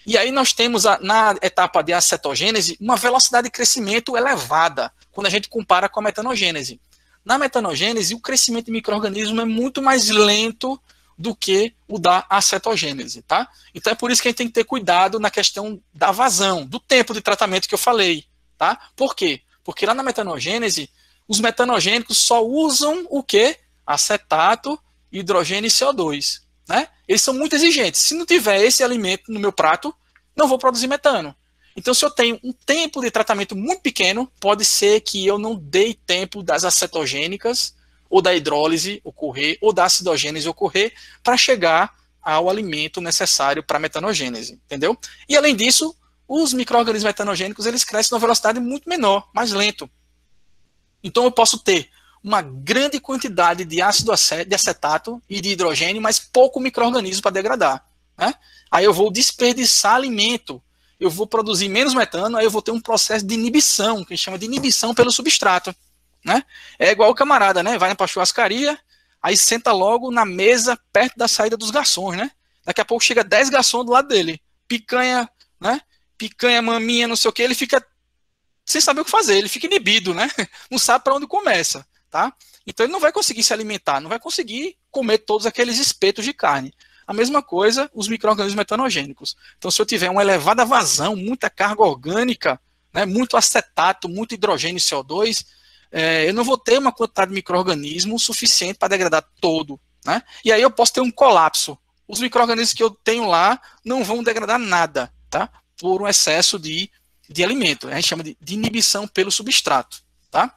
E aí nós temos, a, na etapa de acetogênese, uma velocidade de crescimento elevada, quando a gente compara com a metanogênese. Na metanogênese, o crescimento de micro-organismo é muito mais lento do que o da acetogênese, tá? Então é por isso que a gente tem que ter cuidado na questão da vazão, do tempo de tratamento que eu falei, tá? Por quê? Porque lá na metanogênese, os metanogênicos só usam o quê? Acetato, hidrogênio e C O dois, né? Eles são muito exigentes. Se não tiver esse alimento no meu prato, não vou produzir metano. Então, se eu tenho um tempo de tratamento muito pequeno, pode ser que eu não dê tempo das acetogênicas, ou da hidrólise ocorrer, ou da acidogênese ocorrer, para chegar ao alimento necessário para a metanogênese, entendeu? E, além disso, os micro-organismos metanogênicos, eles crescem numa velocidade muito menor, mais lento. Então, eu posso ter uma grande quantidade de ácido de acetato e de hidrogênio, mas pouco micro-organismo para degradar, né? Aí eu vou desperdiçar alimento, eu vou produzir menos metano, aí eu vou ter um processo de inibição, que a gente chama de inibição pelo substrato, né? É igual o camarada, né? Vai para a churrascaria, aí senta logo na mesa perto da saída dos garçons, né? Daqui a pouco chega dez garçons do lado dele, picanha, né? Picanha, maminha, não sei o que, ele fica sem saber o que fazer, ele fica inibido, né? Não sabe para onde começa, tá? Então ele não vai conseguir se alimentar, não vai conseguir comer todos aqueles espetos de carne. A mesma coisa, os micro-organismos metanogênicos. Então, se eu tiver uma elevada vazão, muita carga orgânica, né, muito acetato, muito hidrogênio e C O dois, é, eu não vou ter uma quantidade de micro-organismo suficiente para degradar todo, né? E aí eu posso ter um colapso. Os micro-organismos que eu tenho lá não vão degradar nada, tá? Por um excesso de, de alimento. A gente chama de, de inibição pelo substrato, tá?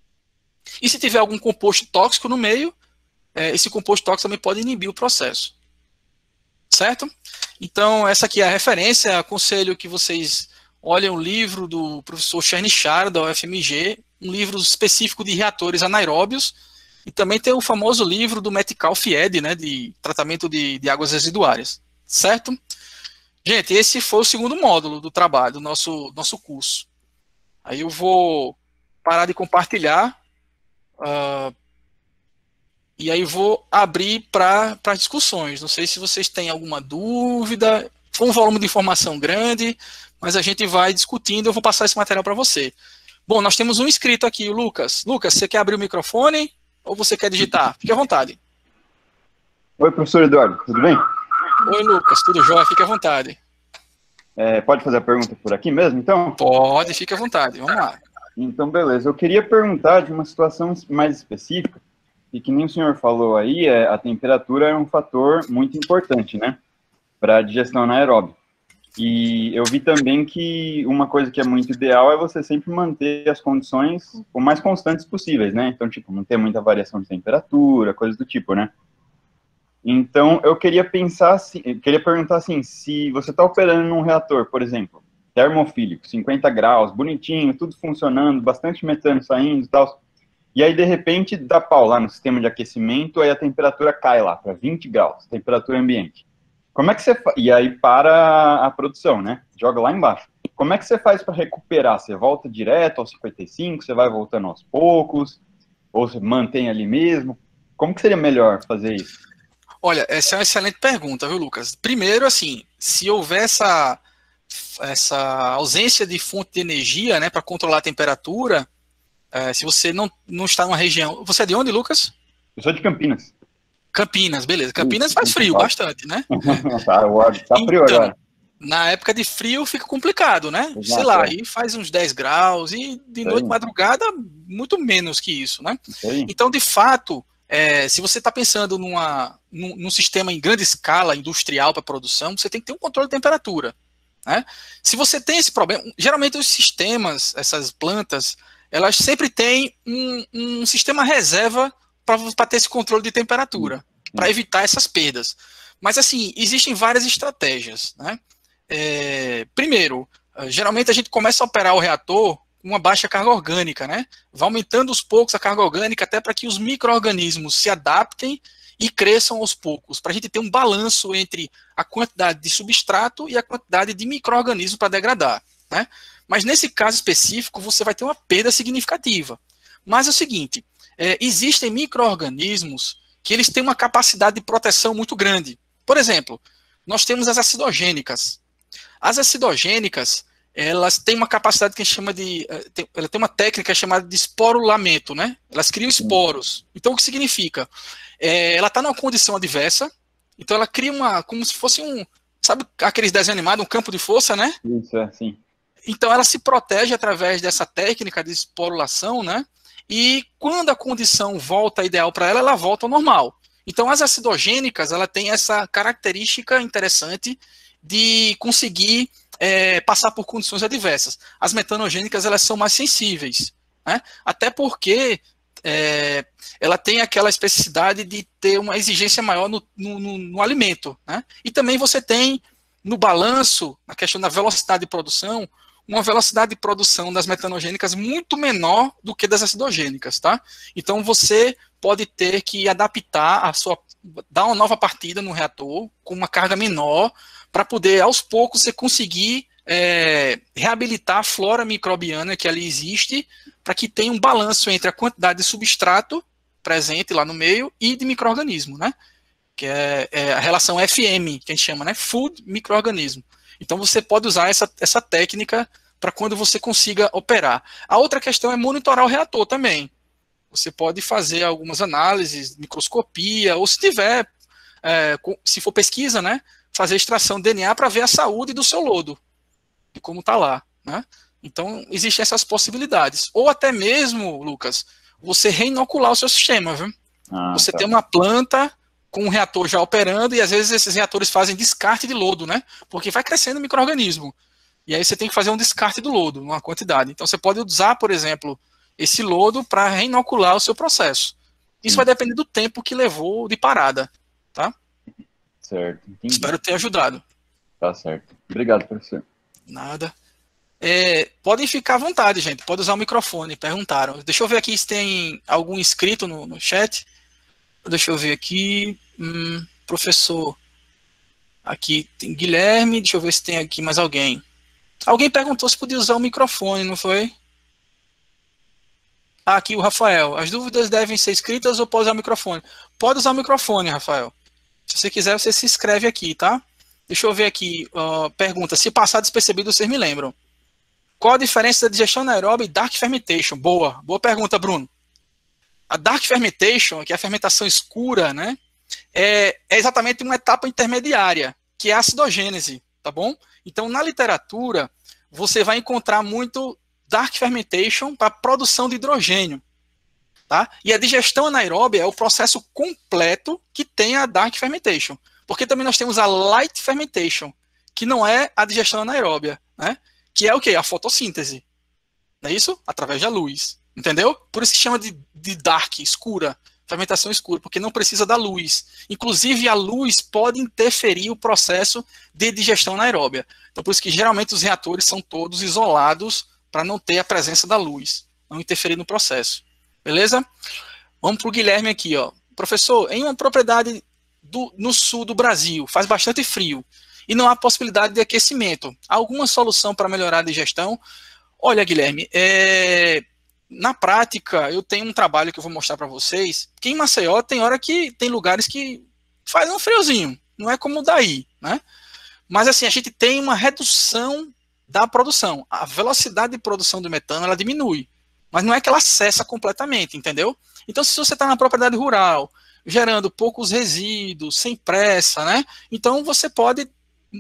E se tiver algum composto tóxico no meio, é, esse composto tóxico também pode inibir o processo. Certo? Então, essa aqui é a referência. Aconselho que vocês olhem o livro do professor Chernyshar, da U F M G, um livro específico de reatores anaeróbios, e também tem o famoso livro do Metcalfe Fied, né, de tratamento de, de águas residuárias. Certo? Gente, esse foi o segundo módulo do trabalho, do nosso, nosso curso. Aí eu vou parar de compartilhar, uh, e aí vou abrir para as discussões. Não sei se vocês têm alguma dúvida. Foi um volume de informação grande, mas a gente vai discutindo. Eu vou passar esse material para você. Bom, nós temos um inscrito aqui, o Lucas. Lucas, você quer abrir o microfone ou você quer digitar? Fique à vontade. Oi, professor Eduardo, tudo bem? Oi, Lucas, tudo jóia? Fique à vontade. É, pode fazer a pergunta por aqui mesmo, então? Pode, fique à vontade. Vamos lá. Então, beleza. Eu queria perguntar de uma situação mais específica. E que nem o senhor falou aí, é, a temperatura é um fator muito importante, né, para a digestão anaeróbica. E eu vi também que uma coisa que é muito ideal é você sempre manter as condições o mais constantes possíveis, né? Então, tipo, não ter muita variação de temperatura, coisas do tipo, né? Então, eu queria pensar assim, eu queria perguntar assim, se você está operando num reator, por exemplo, termofílico, cinquenta graus, bonitinho, tudo funcionando, bastante metano saindo e tal. E aí, de repente, dá pau lá no sistema de aquecimento, aí a temperatura cai lá para vinte graus, temperatura ambiente. Como é que você faz? E aí para a produção, né? Joga lá embaixo. Como é que você faz para recuperar? Você volta direto aos cinquenta e cinco, você vai voltando aos poucos, ou você mantém ali mesmo? Como que seria melhor fazer isso? Olha, essa é uma excelente pergunta, viu, Lucas? Primeiro, assim, se houver essa, essa ausência de fonte de energia, né, para controlar a temperatura, É, se você não, não está numa região... Você é de onde, Lucas? Eu sou de Campinas. Campinas, beleza. Campinas faz frio bastante, né? tá, tá frio então, agora. Na época de frio fica complicado, né? Exato, sei lá, é. Aí faz uns dez graus e de noite, madrugada, muito menos que isso, né? Então, de fato, é, se você está pensando numa, num, num sistema em grande escala industrial para produção, você tem que ter um controle de temperatura, né? Se você tem esse problema... Geralmente os sistemas, essas plantas... elas sempre têm um, um sistema reserva para ter esse controle de temperatura, para evitar essas perdas. Mas, assim, existem várias estratégias, né? É, primeiro, geralmente a gente começa a operar o reator com uma baixa carga orgânica, né? Vai aumentando aos poucos a carga orgânica até para que os micro-organismos se adaptem e cresçam aos poucos, para a gente ter um balanço entre a quantidade de substrato e a quantidade de micro-organismos para degradar, né? Mas nesse caso específico, você vai ter uma perda significativa. Mas é o seguinte, é, existem micro-organismos que eles têm uma capacidade de proteção muito grande. Por exemplo, nós temos as acidogênicas. As acidogênicas, elas têm uma capacidade que a gente chama de, ela tem uma técnica chamada de esporulamento, né? Elas criam esporos. Então, o que significa? É, ela está numa condição adversa, então ela cria uma, como se fosse um, sabe aqueles desenhos animados, um campo de força, né? Isso, é assim. Então, ela se protege através dessa técnica de esporulação, né? E quando a condição volta ideal para ela, ela volta ao normal. Então, as acidogênicas, ela tem essa característica interessante de conseguir é, passar por condições adversas. As metanogênicas, elas são mais sensíveis, né? Até porque é, ela tem aquela especificidade de ter uma exigência maior no, no, no, no alimento, né? E também você tem, no balanço, na questão da velocidade de produção, uma velocidade de produção das metanogênicas muito menor do que das acidogênicas, tá? Então, você pode ter que adaptar a sua, dar uma nova partida no reator com uma carga menor, para poder, aos poucos, você conseguir é, reabilitar a flora microbiana que ali existe, para que tenha um balanço entre a quantidade de substrato presente lá no meio e de micro-organismo, né? Que é, é a relação F M, que a gente chama, né? Food micro-organismo. Então, você pode usar essa, essa técnica para quando você consiga operar. A outra questão é monitorar o reator também. Você pode fazer algumas análises, microscopia, ou se tiver, é, se for pesquisa, né, fazer extração de D N A para ver a saúde do seu lodo, e como está lá, né? Então, existem essas possibilidades. Ou até mesmo, Lucas, você reinocular o seu sistema, viu? Ah, você tá. Tem uma planta com um reator já operando, e às vezes esses reatores fazem descarte de lodo, né? Porque vai crescendo o micro-organismo. E aí você tem que fazer um descarte do lodo, uma quantidade. Então você pode usar, por exemplo, esse lodo para reinocular o seu processo. Isso Sim. vai depender do tempo que levou de parada, tá? Certo. Entendi. Espero ter ajudado. Tá certo. Obrigado, professor. Nada. É, podem ficar à vontade, gente. Pode usar o microfone, perguntaram. Deixa eu ver aqui se tem algum inscrito no, no chat. Deixa eu ver aqui. Hum, professor. Aqui tem Guilherme. Deixa eu ver se tem aqui mais alguém. Alguém perguntou se podia usar o microfone, não foi? Ah, aqui o Rafael. As dúvidas devem ser escritas ou pode usar o microfone? Pode usar o microfone, Rafael. Se você quiser, você se inscreve aqui, tá? Deixa eu ver aqui. Uh, pergunta. Se passar despercebido, vocês me lembram. Qual a diferença da digestão anaeróbica e dark fermentation? Boa. Boa pergunta, Bruno. A dark fermentation, que é a fermentação escura, né? É, é exatamente uma etapa intermediária, que é a acidogênese, tá bom? Então, na literatura, você vai encontrar muito dark fermentation para produção de hidrogênio, tá? E a digestão anaeróbia é o processo completo que tem a dark fermentation. Porque também nós temos a light fermentation, que não é a digestão anaeróbia, né? Que é o quê? A fotossíntese. Não é isso? Através da luz. Entendeu? Por isso que chama de, de dark, escura. Fermentação escura, porque não precisa da luz. Inclusive, a luz pode interferir o processo de digestão anaeróbia. Então, por isso que geralmente os reatores são todos isolados para não ter a presença da luz, não interferir no processo. Beleza? Vamos para o Guilherme aqui, ó. Professor, em uma propriedade do, no sul do Brasil, faz bastante frio e não há possibilidade de aquecimento. Há alguma solução para melhorar a digestão? Olha, Guilherme, é... na prática, eu tenho um trabalho que eu vou mostrar para vocês, que em Maceió tem hora que tem lugares que faz um friozinho, não é como daí, né? Mas assim, a gente tem uma redução da produção. A velocidade de produção do metano, ela diminui, mas não é que ela cessa completamente, entendeu? Então, se você está na propriedade rural, gerando poucos resíduos, sem pressa, né? Então, você pode,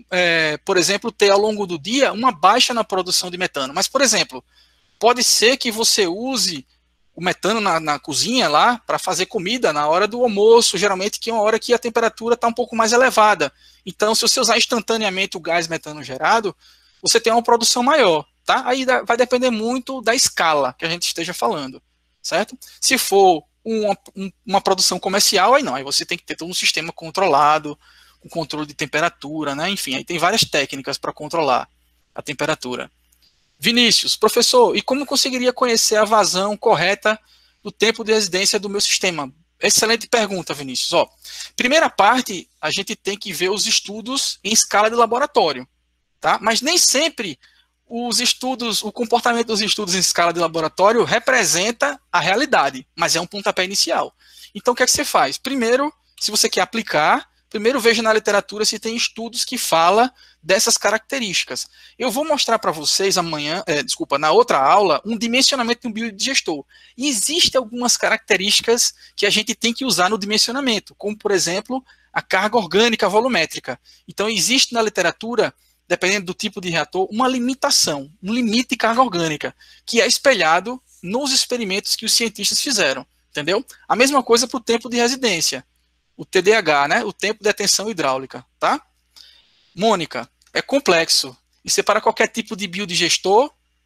é, por exemplo, ter ao longo do dia uma baixa na produção de metano. Mas, por exemplo, pode ser que você use o metano na, na cozinha lá para fazer comida na hora do almoço, geralmente que é uma hora que a temperatura está um pouco mais elevada. Então, se você usar instantaneamente o gás metano gerado, você tem uma produção maior, tá? Aí vai depender muito da escala que a gente esteja falando, certo? Se for uma, uma produção comercial, aí não, aí você tem que ter todo um sistema controlado, com controle de temperatura, né? Enfim, aí tem várias técnicas para controlar a temperatura. Vinícius, professor, e como conseguiria conhecer a vazão correta do tempo de residência do meu sistema? Excelente pergunta, Vinícius. Ó, primeira parte, a gente tem que ver os estudos em escala de laboratório, tá? Mas nem sempre os estudos, o comportamento dos estudos em escala de laboratório representa a realidade, mas é um pontapé inicial. Então, o que é que você faz? Primeiro, se você quer aplicar, primeiro veja na literatura se tem estudos que falam dessas características. Eu vou mostrar para vocês amanhã, é, desculpa, na outra aula, um dimensionamento de um biodigestor. E existem algumas características que a gente tem que usar no dimensionamento, como, por exemplo, a carga orgânica volumétrica. Então, existe na literatura, dependendo do tipo de reator, uma limitação, um limite de carga orgânica, que é espelhado nos experimentos que os cientistas fizeram, entendeu? A mesma coisa para o tempo de residência. O T D A H, né? O tempo de detenção hidráulica, tá? Mônica, é complexo. Isso é para qualquer tipo de biodigestor.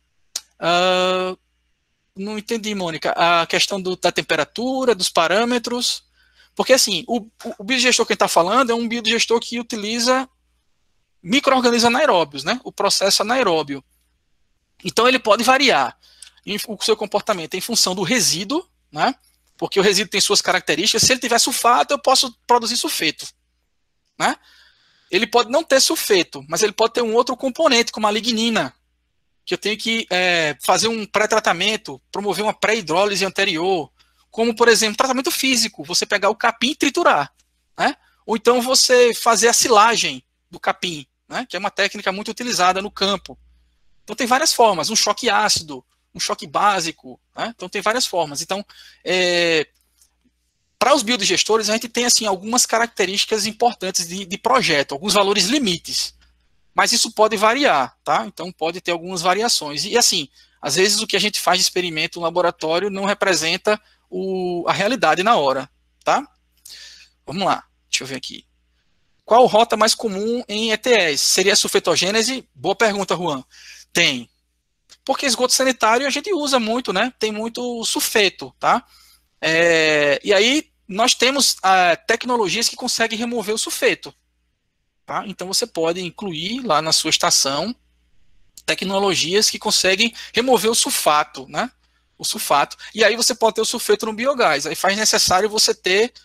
Uh, não entendi, Mônica. A questão do, da temperatura, dos parâmetros. Porque, assim, o, o biodigestor que a gente está falando é um biodigestor que utiliza micro-organismos anaeróbios, né? O processo anaeróbio. Então, ele pode variar em, o seu comportamento em função do resíduo, né? Porque o resíduo tem suas características. Se ele tiver sulfato, eu posso produzir sulfeto, né? Ele pode não ter sulfeto, mas ele pode ter um outro componente, como a lignina, que eu tenho que é, fazer um pré-tratamento, promover uma pré-hidrólise anterior, como, por exemplo, tratamento físico, você pegar o capim e triturar, né? Ou então você fazer a silagem do capim, né? Que é uma técnica muito utilizada no campo. Então tem várias formas, um choque ácido, um choque básico, né? Então tem várias formas. Então, é, para os biodigestores, a gente tem assim, algumas características importantes de, de projeto, alguns valores limites, mas isso pode variar, tá? Então pode ter algumas variações. E assim, às vezes o que a gente faz de experimento no laboratório não representa o, a realidade na hora, tá? Vamos lá, deixa eu ver aqui. Qual rota mais comum em E T Es? Seria a sulfetogênese? Boa pergunta, Juan. Tem. Porque esgoto sanitário a gente usa muito, né? Tem muito sulfeto, tá? É, e aí nós temos ah, tecnologias que conseguem remover o sulfeto, tá? Então você pode incluir lá na sua estação tecnologias que conseguem remover o sulfato, né? O sulfato. E aí você pode ter o sulfeto no biogás. Aí faz necessário você ter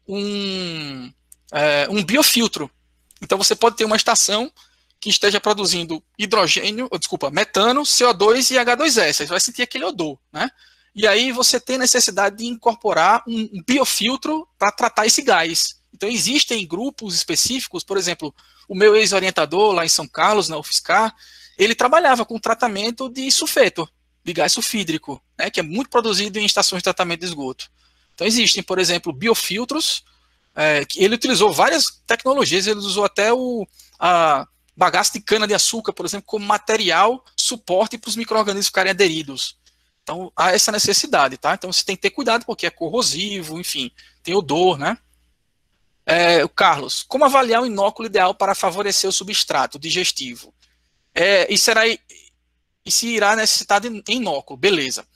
um, é, um biofiltro. Então você pode ter uma estação que esteja produzindo hidrogênio, ou, desculpa, metano, C O dois e H dois S. Você vai sentir aquele odor, né? E aí você tem necessidade de incorporar um biofiltro para tratar esse gás. Então existem grupos específicos, por exemplo, o meu ex-orientador lá em São Carlos, na U F S C A, ele trabalhava com tratamento de sulfeto, de gás sulfídrico, né, que é muito produzido em estações de tratamento de esgoto. Então existem, por exemplo, biofiltros, é, que ele utilizou várias tecnologias, ele usou até o a bagaço de cana-de-açúcar, por exemplo, como material suporte para os micro-organismos ficarem aderidos. Então, há essa necessidade, tá? Então, você tem que ter cuidado, porque é corrosivo, enfim, tem odor, né? É, o Carlos, como avaliar o inóculo ideal para favorecer o substrato digestivo? É, e, será, e se irá necessitar de inóculo, beleza.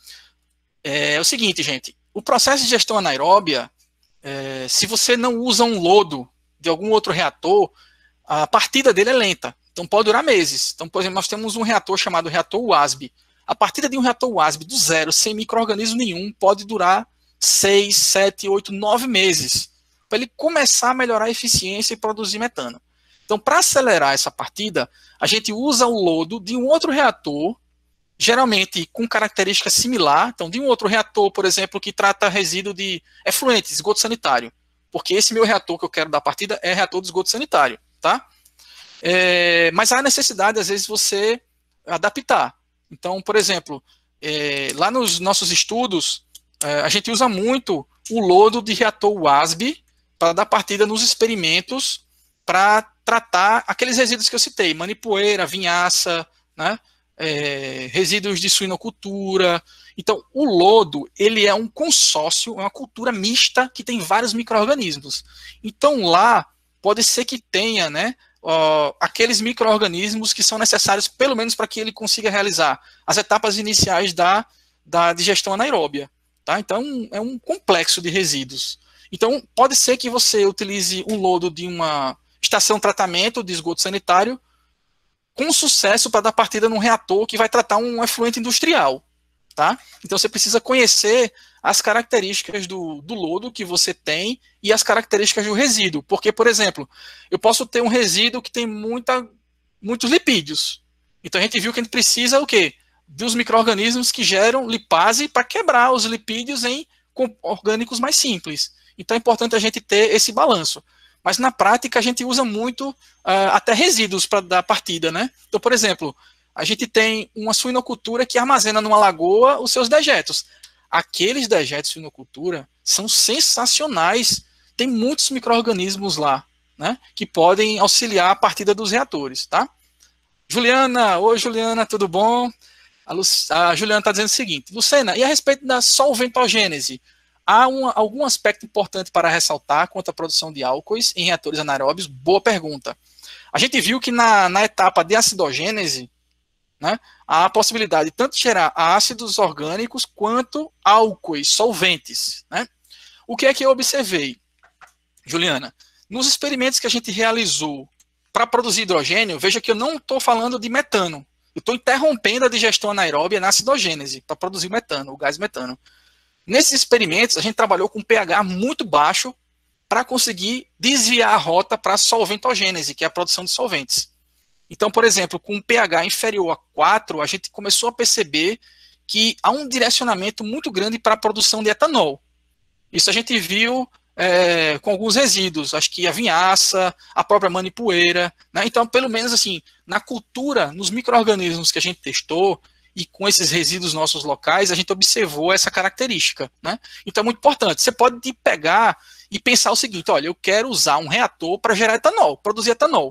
É, é o seguinte, gente, o processo de gestão anaeróbia, é, se você não usa um lodo de algum outro reator, a partida dele é lenta, então pode durar meses. Então, por exemplo, nós temos um reator chamado reator W A S B. A partida de um reator W A S B do zero, sem micro-organismo nenhum, pode durar seis, sete, oito, nove meses, para ele começar a melhorar a eficiência e produzir metano. Então, para acelerar essa partida, a gente usa o lodo de um outro reator, geralmente com característica similar, então de um outro reator, por exemplo, que trata resíduo de efluente, esgoto sanitário, porque esse meu reator que eu quero dar partida é reator de esgoto sanitário, tá? É, mas há necessidade, às vezes, você adaptar. Então, por exemplo, é, lá nos nossos estudos, é, a gente usa muito o lodo de reator W A S B para dar partida nos experimentos para tratar aqueles resíduos que eu citei, manipoeira, vinhaça, né, é, resíduos de suinocultura. Então, o lodo, ele é um consórcio, é uma cultura mista que tem vários micro-organismos. Então, lá, pode ser que tenha, né, Uh, aqueles micro-organismos que são necessários, pelo menos para que ele consiga realizar as etapas iniciais da, da digestão anaeróbia. Tá? Então, é um complexo de resíduos. Então, pode ser que você utilize um lodo de uma estação de tratamento de esgoto sanitário com sucesso para dar partida num reator que vai tratar um efluente industrial. Tá? Então, você precisa conhecer as características do, do lodo que você tem e as características do resíduo. Porque, por exemplo, eu posso ter um resíduo que tem muita, muitos lipídios. Então, a gente viu que a gente precisa o quê? Dos micro-organismos que geram lipase para quebrar os lipídios em orgânicos mais simples. Então, é importante a gente ter esse balanço. mas na prática a gente usa muito uh, até resíduos pra, da partida, né? Então, por exemplo, a gente tem uma suinocultura que armazena numa lagoa os seus dejetos. Aqueles dejetos de suinocultura são sensacionais, tem muitos micro-organismos lá, né, que podem auxiliar a partida dos reatores, tá? Juliana, oi Juliana, tudo bom? A, Lu, a Juliana está dizendo o seguinte, Lucena, e a respeito da solventogênese? Há um, algum aspecto importante para ressaltar quanto à produção de álcoois em reatores anaeróbios? Boa pergunta. A gente viu que na, na etapa de acidogênese, né, há a possibilidade tanto de gerar ácidos orgânicos quanto álcoois, solventes, né? O que é que eu observei, Juliana? Nos experimentos que a gente realizou para produzir hidrogênio, veja que eu não estou falando de metano. Eu estou interrompendo a digestão anaeróbia na acidogênese para produzir o metano, o gás metano. Nesses experimentos, a gente trabalhou com pH muito baixo para conseguir desviar a rota para a solventogênese, que é a produção de solventes. Então, por exemplo, com um pH inferior a quatro, a gente começou a perceber que há um direcionamento muito grande para a produção de etanol. Isso a gente viu é, com alguns resíduos, acho que a vinhaça, a própria manipoeira, né? Então, pelo menos assim, na cultura, nos micro-organismos que a gente testou, e com esses resíduos nossos locais, a gente observou essa característica, né? Então é muito importante. Você pode pegar e pensar o seguinte, olha, eu quero usar um reator para gerar etanol, produzir etanol.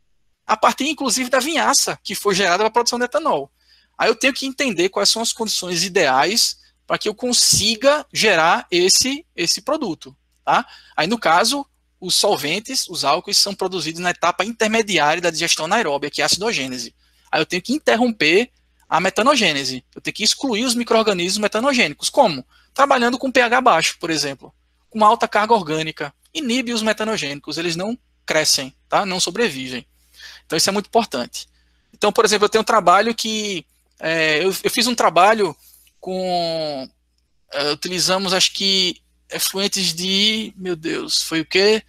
A partir, inclusive, da vinhaça que foi gerada para a produção de etanol. Aí eu tenho que entender quais são as condições ideais para que eu consiga gerar esse, esse produto. Tá? Aí, no caso, os solventes, os álcoois, são produzidos na etapa intermediária da digestão anaeróbia, que é a acidogênese. Aí eu tenho que interromper a metanogênese. Eu tenho que excluir os micro-organismos metanogênicos. Como? Trabalhando com pH baixo, por exemplo, com uma alta carga orgânica. Inibe os metanogênicos, eles não crescem, tá? Não sobrevivem. Então isso é muito importante. Então, por exemplo, eu tenho um trabalho que... É, eu, eu fiz um trabalho com... É, utilizamos, acho que, efluentes de... Meu Deus, foi o quê?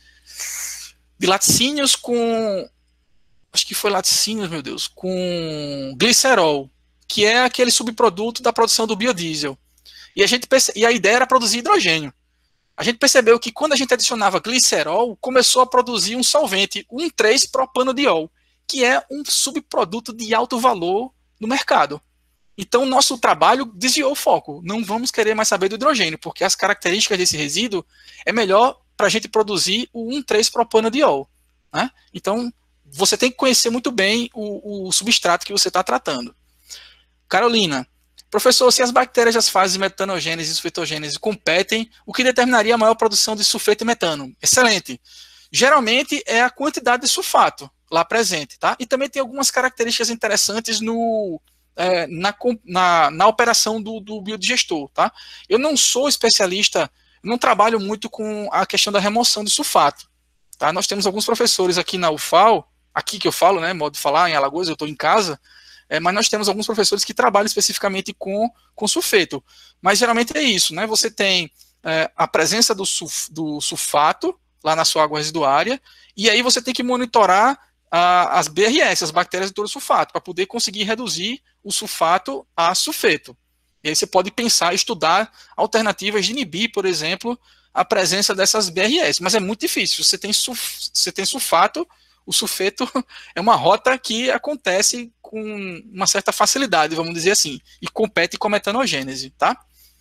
De laticínios com... Acho que foi laticínios, meu Deus, com glicerol, que é aquele subproduto da produção do biodiesel. E a, gente perce... e a ideia era produzir hidrogênio. A gente percebeu que quando a gente adicionava glicerol, começou a produzir um solvente, um três propanodiol, que é um subproduto de alto valor no mercado. Então, o nosso trabalho desviou o foco. Não vamos querer mais saber do hidrogênio, porque as características desse resíduo é melhor para a gente produzir o um três propanodiol. Né? Então, você tem que conhecer muito bem o, o substrato que você está tratando. Carolina, professor, se as bactérias das fases metanogênese e sulfetogênese competem, o que determinaria a maior produção de sulfeto e metano? Excelente. Geralmente é a quantidade de sulfato lá presente, tá? E também tem algumas características interessantes no, é, na, na, na operação do, do biodigestor, tá? Eu não sou especialista, não trabalho muito com a questão da remoção de sulfato, tá? Nós temos alguns professores aqui na U F A L, aqui que eu falo, né, modo de falar, em Alagoas, eu estou em casa, é, mas nós temos alguns professores que trabalham especificamente com, com sulfeto. Mas geralmente é isso, né? Você tem é, a presença do, sulf, do sulfato lá na sua água residuária, e aí você tem que monitorar a, as B R S, as bactérias de sulfato, para poder conseguir reduzir o sulfato a sulfeto. E aí você pode pensar, estudar alternativas de inibir, por exemplo, a presença dessas B R S. Mas é muito difícil. Você tem, sulf, você tem sulfato, o sulfeto é uma rota que acontece com uma certa facilidade, vamos dizer assim, e compete com a metanogênese, tá?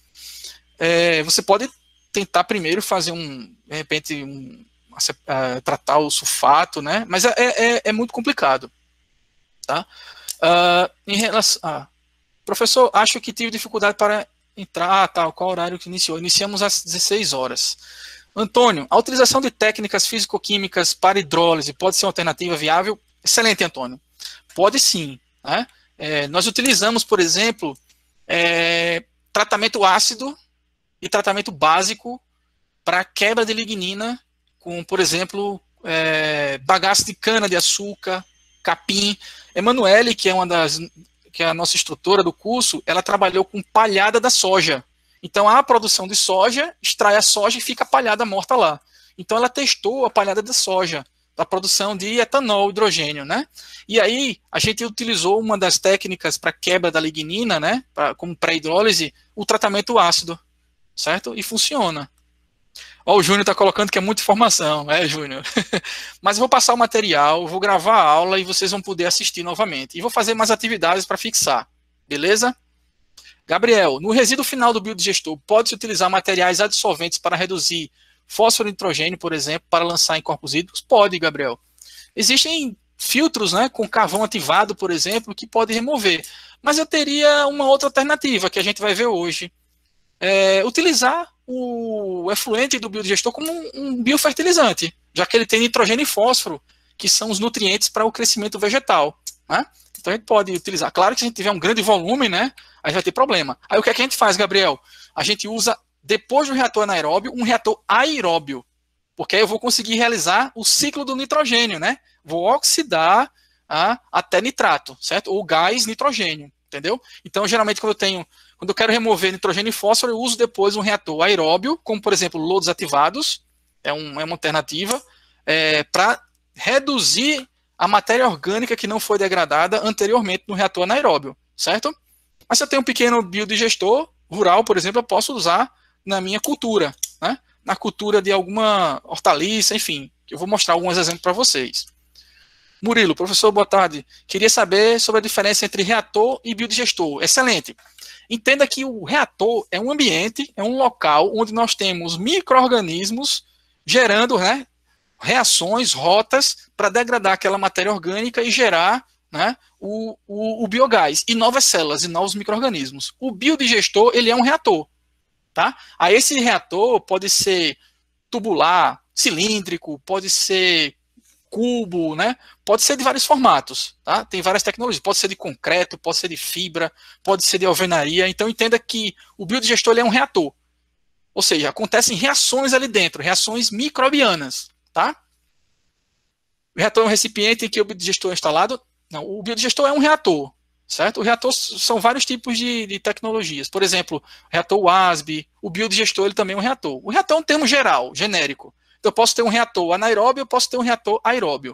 É, você pode tentar primeiro fazer um, de repente, um, uh, tratar o sulfato, né? Mas é, é, é muito complicado, tá? Uh, em relação, ah, professor, acho que tive dificuldade para entrar, ah, tá, qual horário que iniciou? Iniciamos às dezesseis horas. Antônio, a utilização de técnicas físico-químicas para hidrólise pode ser uma alternativa viável? Excelente, Antônio. Pode sim. Né? É, nós utilizamos, por exemplo, é, tratamento ácido e tratamento básico para quebra de lignina com, por exemplo, é, bagaço de cana-de-açúcar, capim. Emanuele, que é uma das, que é a nossa instrutora do curso, ela trabalhou com palhada da soja. Então, a produção de soja, extrai a soja e fica a palhada morta lá. Então, ela testou a palhada da soja, da produção de etanol, hidrogênio, né? E aí, a gente utilizou uma das técnicas para quebra da lignina, né? Pra, como pré-hidrólise, o tratamento ácido, certo? E funciona, Ó, o Júnior está colocando que é muita informação, é, Júnior. Mas eu vou passar o material, vou gravar a aula e vocês vão poder assistir novamente. E vou fazer mais atividades para fixar, beleza? Gabriel, no resíduo final do biodigestor, pode-se utilizar materiais adsorventes para reduzir fósforo e nitrogênio, por exemplo, para lançar em corpos hídricos? Pode, Gabriel. Existem filtros, né, com carvão ativado, por exemplo, que pode remover. Mas eu teria uma outra alternativa, que a gente vai ver hoje. É, utilizar o efluente do biodigestor como um, um biofertilizante, já que ele tem nitrogênio e fósforo, que são os nutrientes para o crescimento vegetal, né? Então a gente pode utilizar. Claro que se a gente tiver um grande volume, né, aí vai ter problema. Aí o que é que a gente faz, Gabriel? A gente usa, depois do reator anaeróbio, um reator aeróbio, porque aí eu vou conseguir realizar o ciclo do nitrogênio, né? Vou oxidar ah, até nitrato, certo? Ou gás nitrogênio, entendeu? Então, geralmente, quando eu tenho, quando eu quero remover nitrogênio e fósforo, eu uso depois um reator aeróbio, como, por exemplo, lodos ativados, é, um, é uma alternativa, é, para reduzir a matéria orgânica que não foi degradada anteriormente no reator anaeróbio, certo? Mas se eu tenho um pequeno biodigestor rural, por exemplo, eu posso usar na minha cultura, né? Na cultura de alguma hortaliça, enfim, que eu vou mostrar alguns exemplos para vocês. Murilo, professor, boa tarde. Queria saber sobre a diferença entre reator e biodigestor. Excelente. Entenda que o reator é um ambiente, é um local onde nós temos micro-organismos gerando, né, reações, rotas, para degradar aquela matéria orgânica e gerar, né, o, o, o biogás, e novas células, e novos micro-organismos. O biodigestor, ele é um reator. Tá? Aí esse reator pode ser tubular, cilíndrico, pode ser cubo, né? Pode ser de vários formatos, tá? Tem várias tecnologias, pode ser de concreto, pode ser de fibra, pode ser de alvenaria. Então entenda que o biodigestor ele é um reator. Ou seja, acontecem reações ali dentro, reações microbianas, tá? O reator é um recipiente em que o biodigestor é instalado. Não, o biodigestor é um reator, certo? O reator são vários tipos de, de tecnologias. Por exemplo, o reator W A S B, o biodigestor ele também é um reator. O reator é um termo geral, genérico. Então, eu posso ter um reator anaeróbio, eu posso ter um reator aeróbio.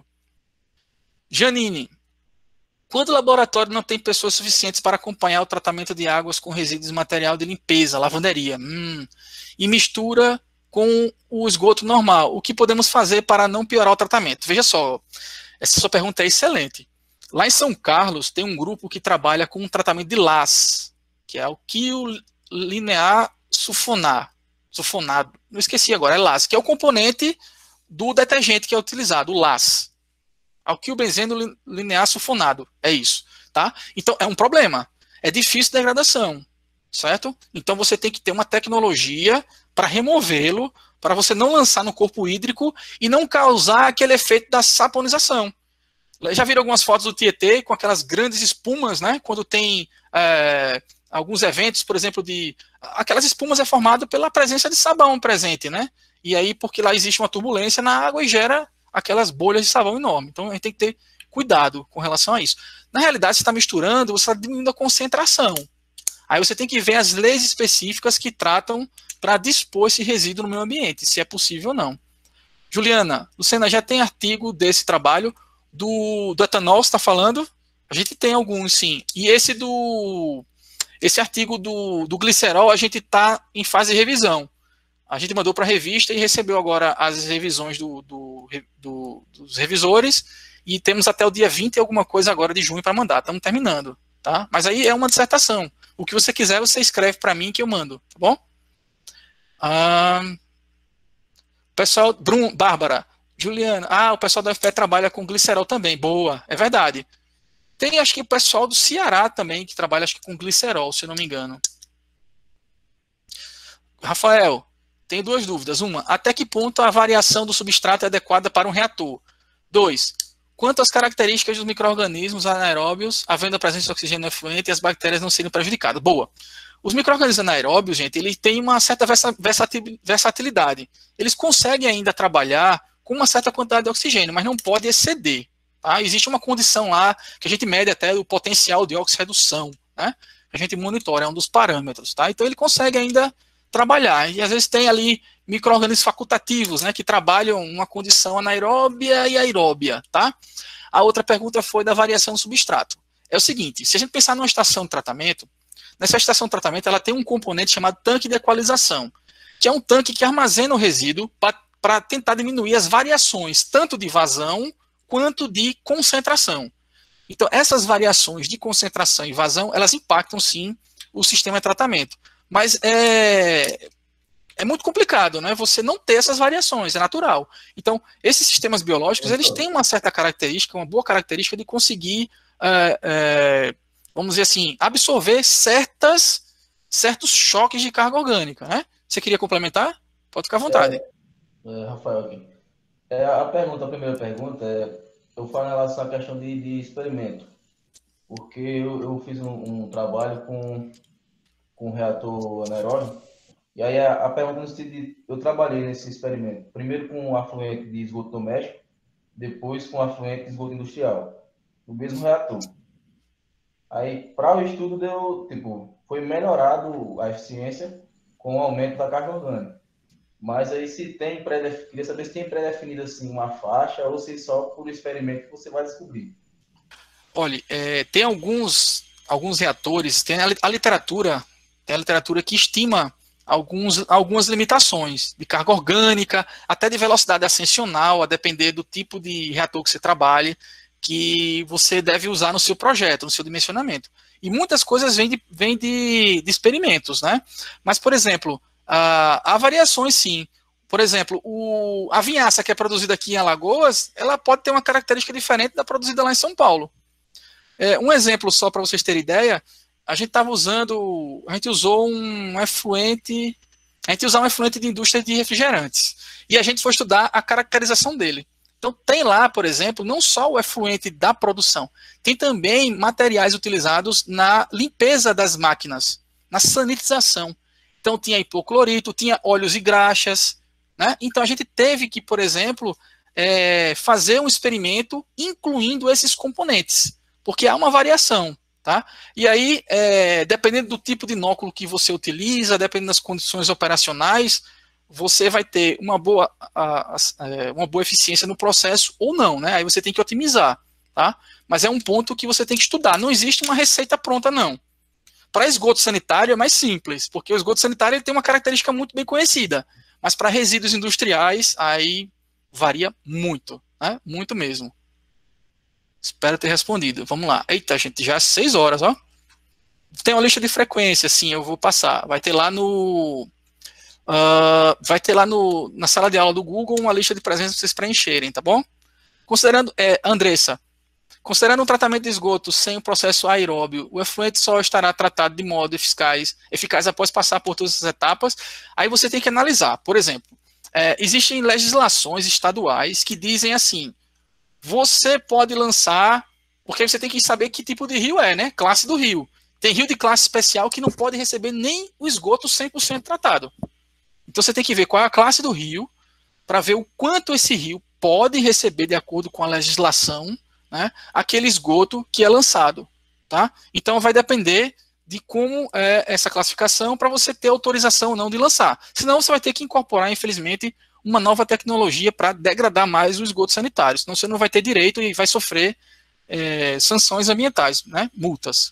Janine, quando o laboratório não tem pessoas suficientes para acompanhar o tratamento de águas com resíduos de material de limpeza, lavanderia, hum, e mistura com o esgoto normal, o que podemos fazer para não piorar o tratamento? Veja só, essa sua pergunta é excelente. Lá em São Carlos tem um grupo que trabalha com um tratamento de L A S, que é o alquilo-linear sulfonar, sulfonado, não esqueci agora, é L A S, que é o componente do detergente que é utilizado, o L A S. Alquilbenzeno linear sulfonado, é isso, tá? Então é um problema, é difícil de degradação, certo? Então você tem que ter uma tecnologia para removê-lo, para você não lançar no corpo hídrico e não causar aquele efeito da saponização. Já viram algumas fotos do Tietê com aquelas grandes espumas, né? Quando tem é, alguns eventos, por exemplo, de aquelas espumas é formada pela presença de sabão presente, né? E aí porque lá existe uma turbulência na água e gera aquelas bolhas de sabão enormes. Então a gente tem que ter cuidado com relação a isso. Na realidade, você está misturando, você está diminuindo a concentração. Aí você tem que ver as leis específicas que tratam para dispor esse resíduo no meio ambiente, se é possível ou não. Juliana, Lucena, já tem artigo desse trabalho do, do etanol, você está falando? A gente tem alguns, sim. E esse do esse artigo do, do glicerol, a gente está em fase de revisão. A gente mandou para a revista e recebeu agora as revisões do, do, do, dos revisores e temos até o dia vinte e alguma coisa agora de junho para mandar. Estamos terminando, tá? Mas aí é uma dissertação. O que você quiser, você escreve para mim que eu mando, tá bom? Ah, pessoal, Bruno, Bárbara, Juliana, ah, o pessoal da U F P E trabalha com glicerol também, boa, é verdade. Tem, acho que o pessoal do Ceará também, que trabalha, acho que com glicerol, se eu não me engano. Rafael, tem duas dúvidas. Uma, até que ponto a variação do substrato é adequada para um reator? Dois, quanto às características dos micro-organismos anaeróbios, havendo a presença de oxigênio efluente e as bactérias não serem prejudicadas? Boa. Os micro-organismos anaeróbios, gente, eles têm uma certa versatilidade. Eles conseguem ainda trabalhar com uma certa quantidade de oxigênio, mas não pode exceder. Tá? Existe uma condição lá que a gente mede até o potencial de oxirredução, né? A gente monitora, é um dos parâmetros. Tá? Então ele consegue ainda trabalhar. E às vezes tem ali micro-organismos facultativos, né, que trabalham uma condição anaeróbia e aeróbia. Tá? A outra pergunta foi da variação do substrato. É o seguinte, se a gente pensar numa estação de tratamento, nessa estação de tratamento ela tem um componente chamado tanque de equalização. que é um tanque que armazena o resíduo para tentar diminuir as variações, tanto de vazão quanto de concentração. Então, essas variações de concentração e vazão, elas impactam, sim, o sistema de tratamento. Mas é, é muito complicado, né? Você não ter essas variações, é natural. Então, esses sistemas biológicos, eles têm uma certa característica, uma boa característica de conseguir, é, é, vamos dizer assim, absorver certas, certos choques de carga orgânica, né? Você queria complementar? Pode ficar à vontade. É, é, Rafael, aqui. É, a pergunta, a primeira pergunta, é, eu falo em relação à questão de, de experimento, porque eu, eu fiz um, um trabalho com, com reator anaeróbio, e aí a, a pergunta no sentido de, eu trabalhei nesse experimento, primeiro com um afluente de esgoto doméstico, depois com um afluente de esgoto industrial, no mesmo reator. Aí, para o estudo, deu, tipo, foi melhorado a eficiência com o aumento da carga orgânica. Mas aí se tem pré-definido, queria saber se tem pré-definido assim uma faixa ou se só por experimento que você vai descobrir. Olha, é, tem alguns, alguns reatores, tem a, a literatura, tem a literatura que estima alguns, algumas limitações de carga orgânica, até de velocidade ascensional, a depender do tipo de reator que você trabalhe, que você deve usar no seu projeto, no seu dimensionamento. E muitas coisas vêm de, vêm de, de experimentos, né? Mas, por exemplo, Uh, há variações, sim. Por exemplo, o, a vinhaça que é produzida aqui em Alagoas, ela pode ter uma característica diferente da produzida lá em São Paulo. É, um exemplo só para vocês terem ideia, a gente estava usando, a gente usou um efluente, a gente usou um efluente de indústria de refrigerantes. E a gente foi estudar a caracterização dele. Então tem lá, por exemplo, não só o efluente da produção, tem também materiais utilizados na limpeza das máquinas, na sanitização. Então tinha hipoclorito, tinha óleos e graxas, né? Então a gente teve que, por exemplo, é, fazer um experimento incluindo esses componentes, porque há uma variação, tá? E aí, é, dependendo do tipo de inóculo que você utiliza, dependendo das condições operacionais, você vai ter uma boa, a, a, uma boa eficiência no processo ou não, né? Aí você tem que otimizar, tá? Mas é um ponto que você tem que estudar. Não existe uma receita pronta, não. Para esgoto sanitário é mais simples, porque o esgoto sanitário ele tem uma característica muito bem conhecida, mas para resíduos industriais, aí varia muito, né? Muito mesmo. Espero ter respondido. Vamos lá. Eita, gente, já é seis horas, ó. Tem uma lista de frequência, sim, eu vou passar. Vai ter lá no... Uh, vai ter lá no, na sala de aula do Google uma lista de presença para vocês preencherem, tá bom? Considerando... É, Andressa, considerando um tratamento de esgoto sem o processo aeróbio, o efluente só estará tratado de modo eficaz, eficaz após passar por todas essas etapas. Aí você tem que analisar. Por exemplo, é, existem legislações estaduais que dizem assim, você pode lançar, porque você tem que saber que tipo de rio é, né? Classe do rio. Tem rio de classe especial que não pode receber nem o esgoto cem por cento tratado. Então você tem que ver qual é a classe do rio, para ver o quanto esse rio pode receber de acordo com a legislação, né, aquele esgoto que é lançado, tá? Então vai depender de como é essa classificação para você ter autorização ou não de lançar. Senão você vai ter que incorporar, infelizmente, uma nova tecnologia para degradar mais o esgoto sanitário. Senão você não vai ter direito e vai sofrer é, sanções ambientais, né, multas.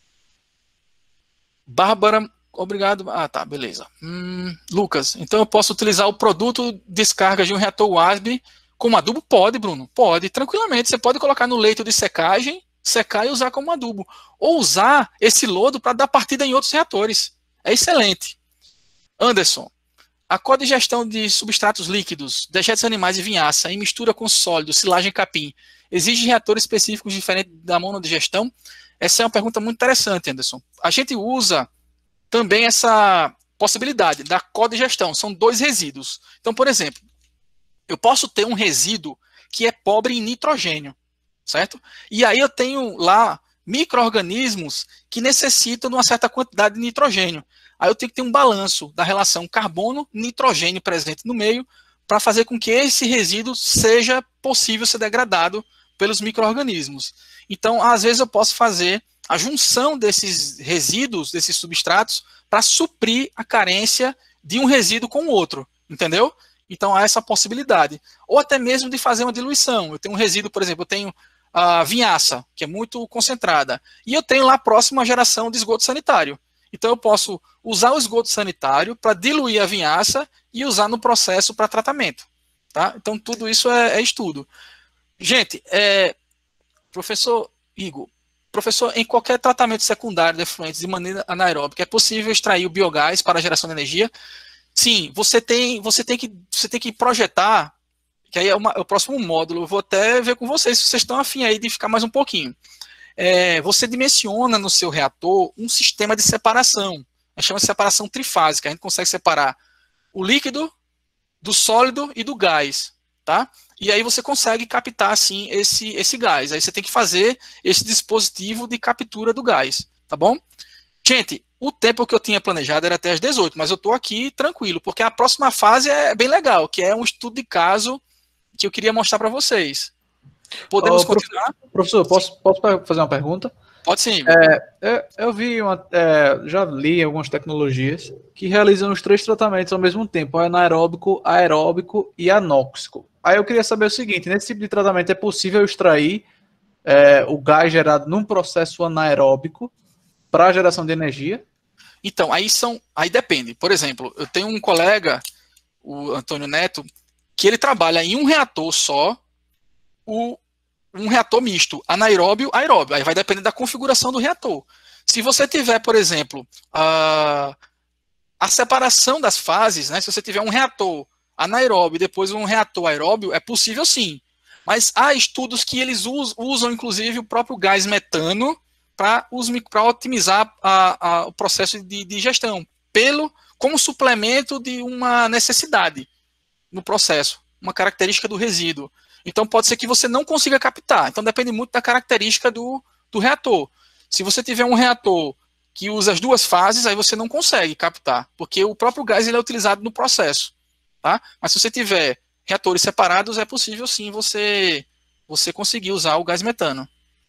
Bárbara, obrigado. Ah, tá, beleza. Hum, Lucas, então eu posso utilizar o produto descarga de um reator W A S B como adubo? Pode, Bruno, pode, tranquilamente. Você pode colocar no leito de secagem, secar e usar como adubo. Ou usar esse lodo para dar partida em outros reatores. É excelente. Anderson, a codigestão de substratos líquidos, dejetos animais e vinhaça, em mistura com sólido, silagem e capim, exige reatores específicos diferentes da monodigestão? Essa é uma pergunta muito interessante, Anderson. A gente usa também essa possibilidade da codigestão. São dois resíduos. Então, por exemplo, eu posso ter um resíduo que é pobre em nitrogênio, certo? E aí eu tenho lá micro-organismos que necessitam de uma certa quantidade de nitrogênio. Aí eu tenho que ter um balanço da relação carbono-nitrogênio presente no meio para fazer com que esse resíduo seja possível ser degradado pelos micro-organismos. Então, às vezes eu posso fazer a junção desses resíduos, desses substratos, para suprir a carência de um resíduo com o outro, entendeu? Então há essa possibilidade. Ou até mesmo de fazer uma diluição. Eu tenho um resíduo, por exemplo, eu tenho a vinhaça, que é muito concentrada, e eu tenho lá próximo a geração de esgoto sanitário. Então eu posso usar o esgoto sanitário para diluir a vinhaça e usar no processo para tratamento. Tá? Então tudo isso é, é estudo. Gente, é, professor Igor, professor, em qualquer tratamento secundário de efluentes de maneira anaeróbica, é possível extrair o biogás para a geração de energia? Sim, você tem, você tem, que, você tem que projetar, que aí é, uma, é o próximo módulo, eu vou até ver com vocês se vocês estão afim aí de ficar mais um pouquinho. É, você dimensiona no seu reator um sistema de separação, a gente chama de separação trifásica, a gente consegue separar o líquido do sólido e do gás, tá? E aí você consegue captar, assim, esse, esse gás. Aí você tem que fazer esse dispositivo de captura do gás, tá bom? Gente, o tempo que eu tinha planejado era até as dezoito, mas eu estou aqui tranquilo, porque a próxima fase é bem legal, que é um estudo de caso que eu queria mostrar para vocês. Podemos oh, continuar? Professor, posso, posso fazer uma pergunta? Pode sim. É, eu vi, uma, é, já li algumas tecnologias que realizam os três tratamentos ao mesmo tempo, anaeróbico, aeróbico e anóxico. Aí eu queria saber o seguinte, nesse tipo de tratamento é possível extrair é, o gás gerado num processo anaeróbico para a geração de energia? Então, aí são, aí depende. Por exemplo, eu tenho um colega, o Antônio Neto, que ele trabalha em um reator só, o um reator misto, anaeróbio, aeróbio. Aí vai depender da configuração do reator. Se você tiver, por exemplo, a, a separação das fases, né? Se você tiver um reator anaeróbio e depois um reator aeróbio, é possível sim. Mas há estudos que eles usam, usam inclusive, o próprio gás metano para otimizar a, a, o processo de digestão, pelo, como suplemento de uma necessidade no processo, uma característica do resíduo. Então pode ser que você não consiga captar. Então depende muito da característica do, do reator. Se você tiver um reator que usa as duas fases, aí você não consegue captar, porque o próprio gás ele é utilizado no processo. Tá? Mas se você tiver reatores separados, é possível sim você, você conseguir usar o gás metano.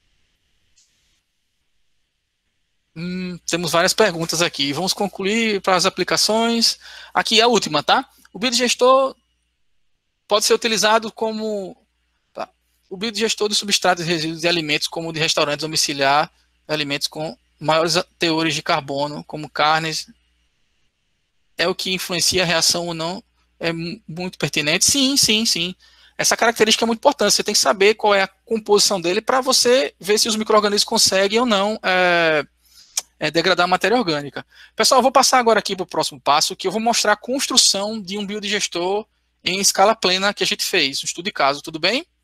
Hum, temos várias perguntas aqui. Vamos concluir para as aplicações. Aqui é a última, tá? O biodigestor pode ser utilizado como... O biodigestor de substratos e resíduos de alimentos, como de restaurantes domiciliar, alimentos com maiores teores de carbono, como carnes, é o que influencia a reação ou não, é muito pertinente. Sim, sim, sim. Essa característica é muito importante. Você tem que saber qual é a composição dele para você ver se os micro-organismos conseguem ou não é, é, degradar a matéria orgânica. Pessoal, eu vou passar agora aqui para o próximo passo, que eu vou mostrar a construção de um biodigestor em escala plena que a gente fez, um estudo de caso, tudo bem?